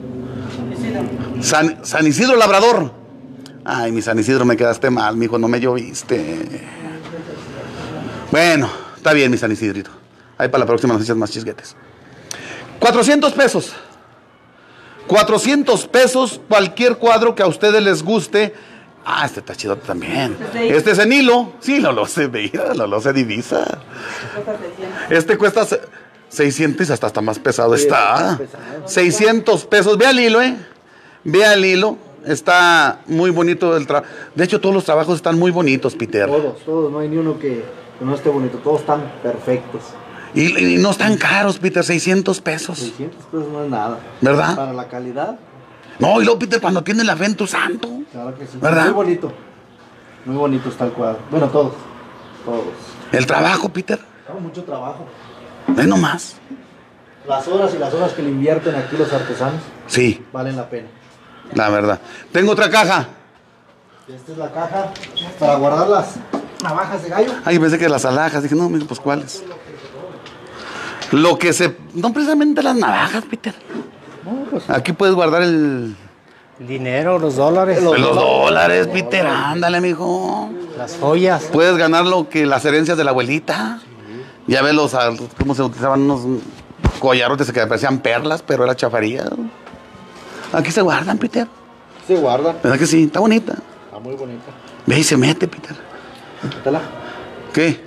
San Isidro Labrador. Ay, mi San Isidro, me quedaste mal, mijo, no me lloviste. Bueno, está bien, mi San Isidrito. Ahí para la próxima nos echas más chisguetes. 400 pesos. 400 pesos, cualquier cuadro que a ustedes les guste. Este está chido también. Este es en hilo. Sí, lo sé, mira, lo sé, divisa. Este cuesta 600 y hasta está más pesado está. 600 pesos. Vea el hilo, Vea el hilo. Está muy bonito el trabajo. De hecho, todos los trabajos están muy bonitos, Peter. Todos. No hay ni uno que no esté bonito. Todos están perfectos. Y no están caros, Peter. 600 pesos. 600 pesos no es nada. ¿Verdad? Para la calidad. No, y luego, Peter, cuando tiene la fe en tu santo. Claro que sí. ¿Verdad? Muy bonito. Muy bonito está el cuadro. Bueno, todos. El trabajo, Peter. Mucho trabajo. Ve nomás. Las horas y las horas que le invierten aquí los artesanos. Sí. Valen la pena. La verdad. Tengo otra caja. Esta es la caja para guardar las navajas de gallo. Ay, pensé que las alhajas. Dije, no, pues ¿cuáles? No precisamente las navajas, Peter. No, pues, aquí puedes guardar el dinero, los dólares. Los dólares, Peter, ándale, mijo. Las joyas. Puedes ganar las herencias de la abuelita. Sí. Ya ves cómo se utilizaban unos collarotes que parecían perlas, pero era chafaría. Aquí se guardan, Peter. Se guardan. ¿Verdad que sí? Está bonita. Está muy bonita. Ve y se mete, Peter. ¿Tela? ¿Qué?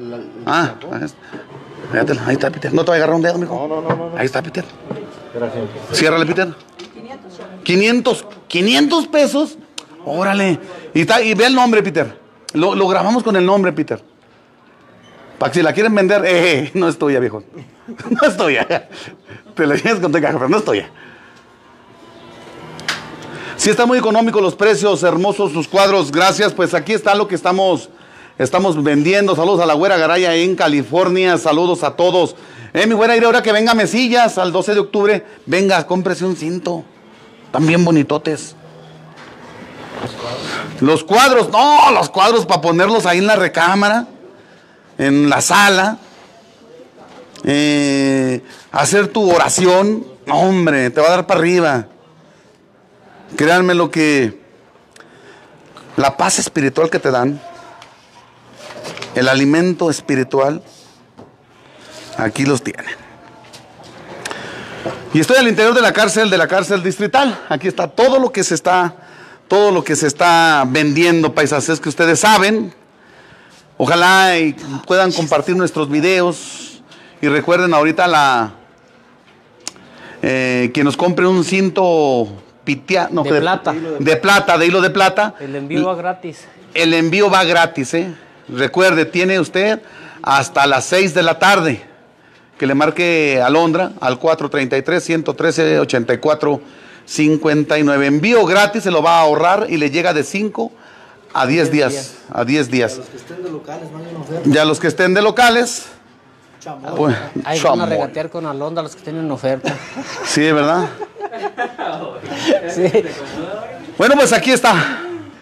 Fíjatela, ahí está, Peter. No te voy a agarrar un dedo, mijo. No. Ahí está, Peter. Gracias. Ciérrale, Peter. 500 pesos. Órale. Y ve el nombre, Peter. Lo grabamos con el nombre, Peter. Para que si la quieren vender, no es tuya, viejo. No es tuya. Te la tienes con tu caja, pero no es tuya. Sí está muy económico los precios, hermosos sus cuadros. Gracias, pues aquí está lo que estamos vendiendo. Saludos a la güera Garaya en California. Saludos a todos. Mi güera, iré ahora que venga Mesillas al 12 de octubre. Venga, cómprese un cinto. Están bien bonitotes. Los cuadros, no, los cuadros para ponerlos ahí en la recámara, en la sala. Hacer tu oración. No, hombre, te va a dar para arriba. Créanme lo que la paz espiritual que te dan, el alimento espiritual, aquí los tienen. Y estoy al interior de la cárcel distrital. Aquí está todo lo que se está vendiendo, paisas. Es que ustedes saben. Ojalá y puedan compartir nuestros videos. Y recuerden ahorita que nos compre un cinto de plata, de hilo de plata. El envío va gratis. El envío va gratis, Recuerde, tiene usted hasta las 6 de la tarde que le marque a Alondra al 433-113-8459. Envío gratis, se lo va a ahorrar y le llega de 5 a 10 días. A 10 días. Los que estén de locales, no hay una oferta. Ya los que estén de locales. Pues, ahí van a regatear con Alondra los que estén en oferta. Sí, ¿verdad? Sí. Bueno, pues aquí está.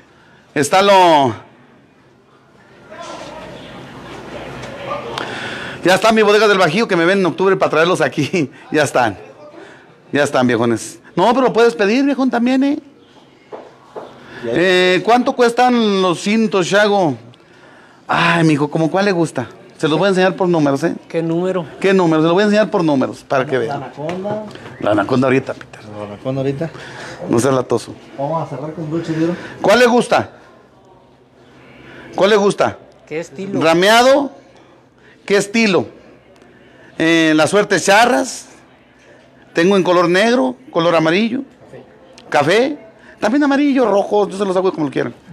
Ya están mis bodegas del Bajío que me ven en octubre para traerlos aquí. Ya están, viejones. No, pero puedes pedir, viejón, también, ¿Cuánto cuestan los cintos, Chago? Ay, mijo, ¿cómo cuál le gusta? Se los voy a enseñar por números, ¿Qué número? Se los voy a enseñar por números, para que vean. La anaconda ahorita, Peter. La anaconda ahorita. No seas latoso. Vamos a cerrar con broche de oro. ¿Cuál le gusta? ¿Qué estilo? ¿Rameado? ¿Qué estilo? La suerte charras. Tengo en color negro, color amarillo. Café. También amarillo, rojo. Yo se los hago como lo quieran.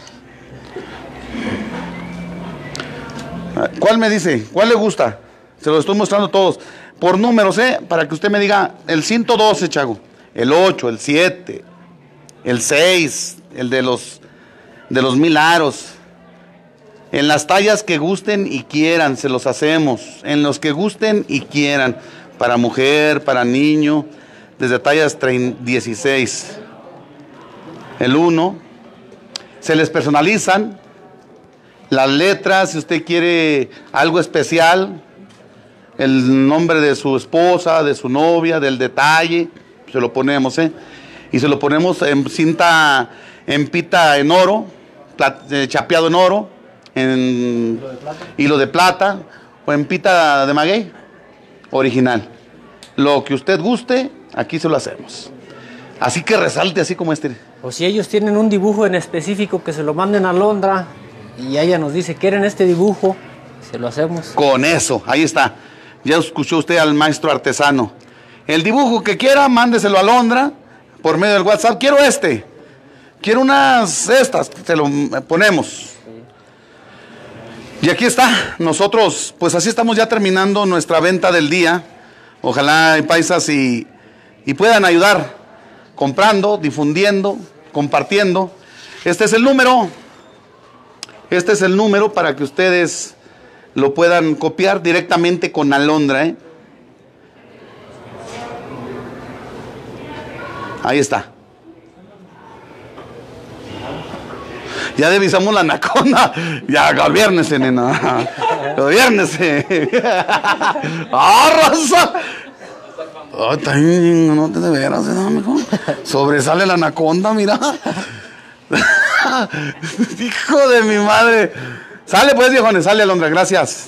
¿Cuál me dice? ¿Cuál le gusta? Se los estoy mostrando todos. Por números, para que usted me diga el 112, Chago. El 8, el 7, el 6, el de los 1000 aros. En las tallas que gusten y quieran, se los hacemos. En los que gusten y quieran. Para mujer, para niño. Desde tallas 16. El 1. Se les personalizan las letras. Si usted quiere algo especial. El nombre de su esposa, de su novia, del detalle. Se lo ponemos, Y se lo ponemos en cinta, en pita en oro. Chapeado en oro. En hilo de plata o en pita de maguey original. Lo que usted guste, aquí se lo hacemos. Así que resalte así como este. O si ellos tienen un dibujo en específico, que se lo manden a Alondra y ella nos dice, ¿quieren este dibujo? Se lo hacemos. Con eso, ahí está. Ya escuchó usted al maestro artesano. El dibujo que quiera, mándeselo a Alondra por medio del WhatsApp. Quiero quiero estas, se lo ponemos. Y aquí está, nosotros, pues así estamos ya terminando nuestra venta del día. Ojalá hay paisas y puedan ayudar, comprando, difundiendo, compartiendo. Este es el número para que ustedes lo puedan copiar directamente con Alondra, Ahí está. Ya divisamos la anaconda. Ya, gobiérnese, nena. Gobiérnese. ¡Ah, raza! ¡Ah, también! No te de veras, mijo. Sobresale la anaconda, mira. Hijo de mi madre. Sale pues, viejones, sale, Alondra, gracias.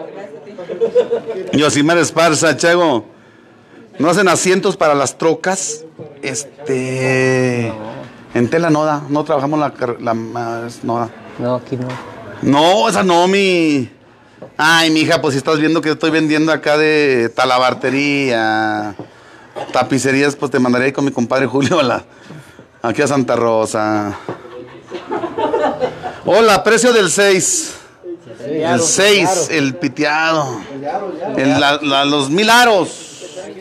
Yosimar Esparza, Chago. ¿No hacen asientos para las trocas? En tela no trabajamos la noda. No, aquí no. No, esa no, mi... Ay, mija, pues si estás viendo que estoy vendiendo acá de talabartería, tapicerías, pues te mandaré con mi compadre Julio aquí a Santa Rosa. Hola, precio del 6. El 6, el piteado. Los 1000 aros.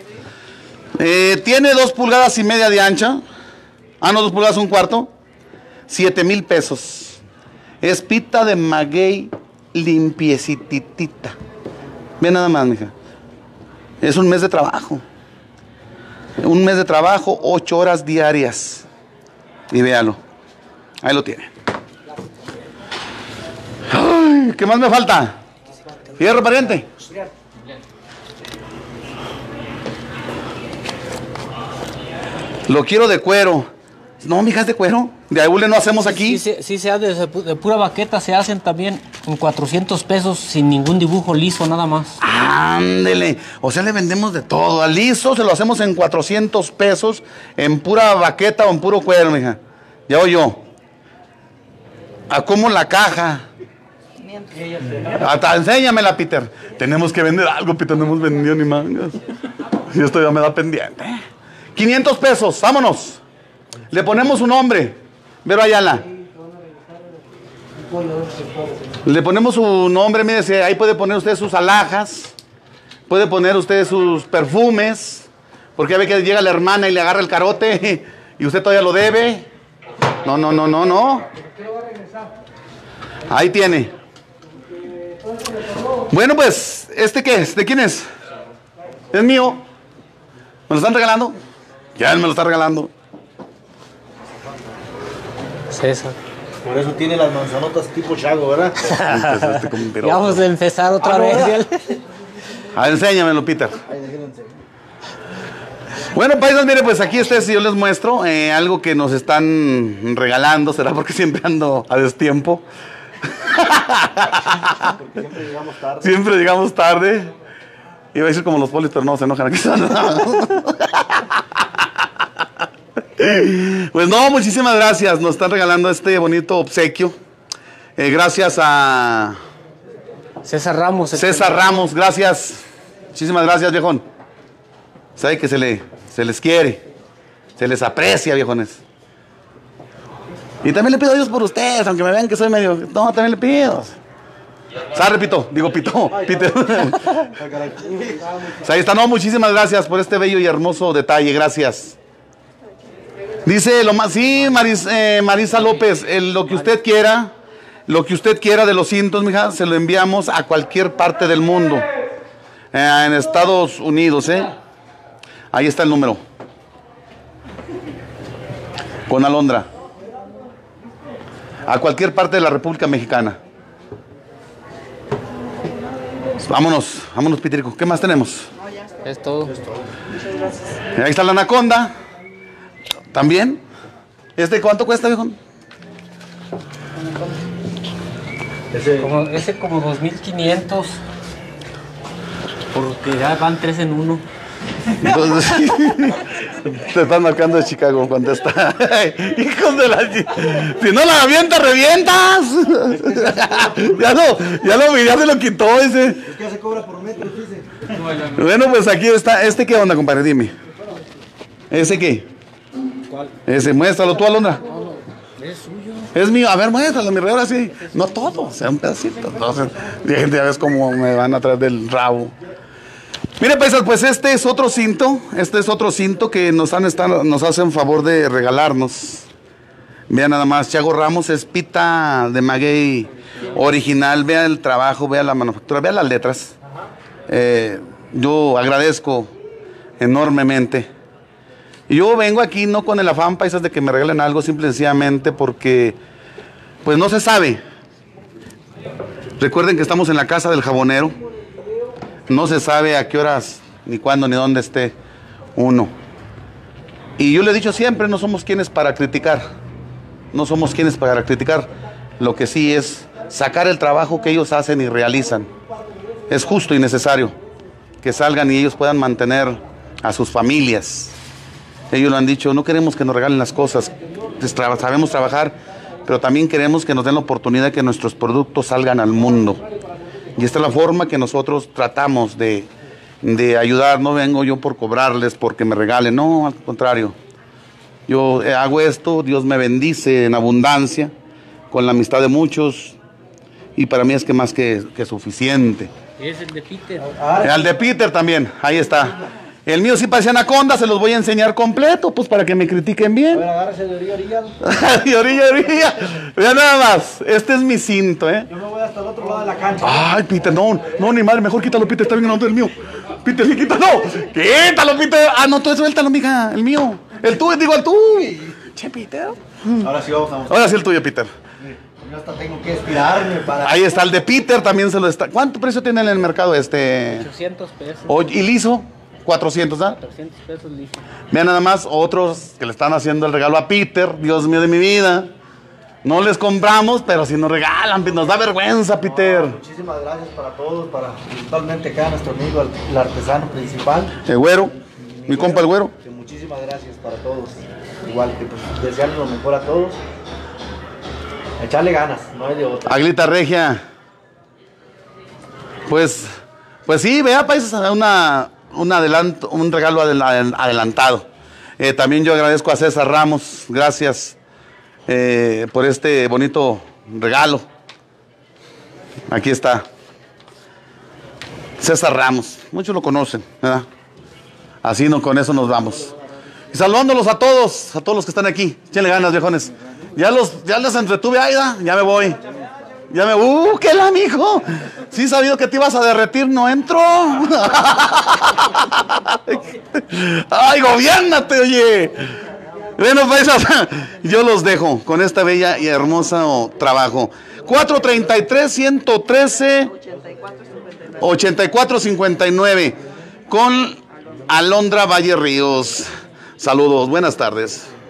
Tiene 2 pulgadas y media de ancha. Ah, no, 2 pulgadas, un cuarto. 7,000 pesos. Es pita de maguey limpiecititita. Ve nada más, mija. Es un mes de trabajo. Un mes de trabajo, 8 horas diarias. Y véalo. Ahí lo tiene. Ay, ¿qué más me falta? Fierro, pariente. Lo quiero de cuero. No, mija, es de cuero. De hule no hacemos aquí. Sí, se hace de pura baqueta, se hacen también con 400 pesos sin ningún dibujo, liso, nada más. Ándele. O sea, le vendemos de todo. Al liso se lo hacemos en 400 pesos, en pura baqueta o en puro cuero, mija. Ya oí yo. ¿A cómo la caja? Enséñamela, Peter. Tenemos que vender algo, Peter. No hemos vendido ni mangas. Y esto ya me da pendiente. 500 pesos, vámonos. Le ponemos un nombre. Vero Ayala. Le ponemos su nombre, mire, ahí puede poner usted sus alhajas. Puede poner usted sus perfumes. Porque ya ve que llega la hermana y le agarra el carote y usted todavía lo debe. No. Ahí tiene. Bueno, pues, ¿este qué es? ¿De quién es? Es mío. ¿Me lo están regalando? Ya él me lo está regalando. César. Por eso tiene las manzanotas tipo Chago, ¿verdad? Ya vamos a empezar otra vez. A ver, enséñamelo, Peter. Bueno, paisas, mire, pues aquí si yo les muestro algo que nos están regalando. ¿Será porque siempre ando a destiempo? Porque siempre llegamos tarde. Siempre llegamos tarde. Iba a decir como los polis, pero no, se enojan aquí. Pues no, muchísimas gracias. Nos están regalando este bonito obsequio. Gracias a César Ramos. César Ramos, gracias. Muchísimas gracias, viejón. Sabe que se les quiere, se les aprecia, viejones. Y también le pido a Dios por ustedes, aunque me vean que soy medio... No, también le pido. Repito, Peter. Ahí está, no, muchísimas gracias por este bello y hermoso detalle, gracias. Dice, sí, Marisa López, lo que usted quiera de los cintos, mija, se lo enviamos a cualquier parte del mundo. En Estados Unidos, ahí está el número. Con Alondra. A cualquier parte de la República Mexicana. Vámonos, Pitrico. ¿Qué más tenemos? No, ya está. Es todo. Muchas gracias. Ahí está la anaconda. ¿También? ¿Cuánto cuesta, viejo? Ese como 2,500. Porque ya van 3 en 1. Entonces, te están marcando de Chicago cuando está. Hijos de la... Si no la avientas, revientas. Ya se lo quitó ese. Es que se cobra por metro, dice. Bueno, pues aquí está. ¿Qué onda, compadre? Dime. ¿Ese qué? ¿Cuál? Ese, muéstralo tú, Alondra. Es suyo. Es mío. A ver, muéstralo, mi rey, ahora sí. No todo, sea un pedacito. Entonces, gente, ya ves cómo me van atrás del rabo. Mire, paisas, pues este es otro cinto que nos hacen favor de regalarnos. Vean nada más, Chago Ramos es pita de maguey original. Vean el trabajo, vean la manufactura, vean las letras. Yo agradezco enormemente. Y yo vengo aquí no con el afán, paisas, de que me regalen algo, simple y sencillamente porque pues no se sabe. Recuerden que estamos en la casa del jabonero. No se sabe a qué horas, ni cuándo, ni dónde esté uno. Y yo le he dicho siempre, no somos quienes para criticar. No somos quienes para criticar. Lo que sí es sacar el trabajo que ellos hacen y realizan. Es justo y necesario que salgan y ellos puedan mantener a sus familias. Ellos lo han dicho, no queremos que nos regalen las cosas. Sabemos trabajar pero también queremos que nos den la oportunidad de que nuestros productos salgan al mundo. Y esta es la forma que nosotros tratamos de ayudar. No vengo yo por cobrarles, porque me regalen, no, al contrario. Yo hago esto, Dios me bendice en abundancia, con la amistad de muchos, y para mí es que más que suficiente. Es el de Peter. El de Peter también, ahí está. El mío sí parecía anaconda, se los voy a enseñar completo, pues para que me critiquen bien. Bueno, agárrese de orilla a orilla. De orilla a orilla. Vean nada más, este es mi cinto, ¿eh? Yo me voy hasta el otro lado de la cancha. Ay, Peter, no, ni madre, mejor quítalo, Peter, está bien grande el mío. Peter, sí, quítalo. Quítalo, Peter. Ah, no, tú suéltalo, mija, el mío. El tuyo, digo el tuyo. Che, Peter. Ahora sí vamos. Ahora sí el tuyo, Peter. Yo hasta tengo que estirarme para... Ahí está el de Peter, también se lo está. ¿Cuánto precio tiene en el mercado este? 800 pesos. ¿Y liso? 400, ¿ah? 400 pesos liso. Vean nada más, otros que le están haciendo el regalo a Peter, Dios mío de mi vida. No les compramos, pero si nos regalan, nos da vergüenza, Peter. Muchísimas gracias para todos, principalmente acá nuestro amigo, el artesano principal. El güero, mi compa el güero. Muchísimas gracias para todos. Igual que pues, desearles lo mejor a todos. Echarle ganas, no hay de otra. Aglita Regia. Pues sí, vea, países, un regalo adelantado. También yo agradezco a César Ramos, gracias por este bonito regalo. Aquí está. César Ramos, muchos lo conocen, ¿verdad? Así no, con eso nos vamos. Y saludándolos a todos los que están aquí. Échenle ganas, viejones. Ya los entretuve, Aida, ya me voy. ¿Qué la, mijo? Sí, sabido que te ibas a derretir, no entro. Ay, gobiérnate, oye. Bueno, paisas, yo los dejo con esta bella y hermoso trabajo. 433-113-8459 con Alondra Valle Ríos. Saludos, buenas tardes.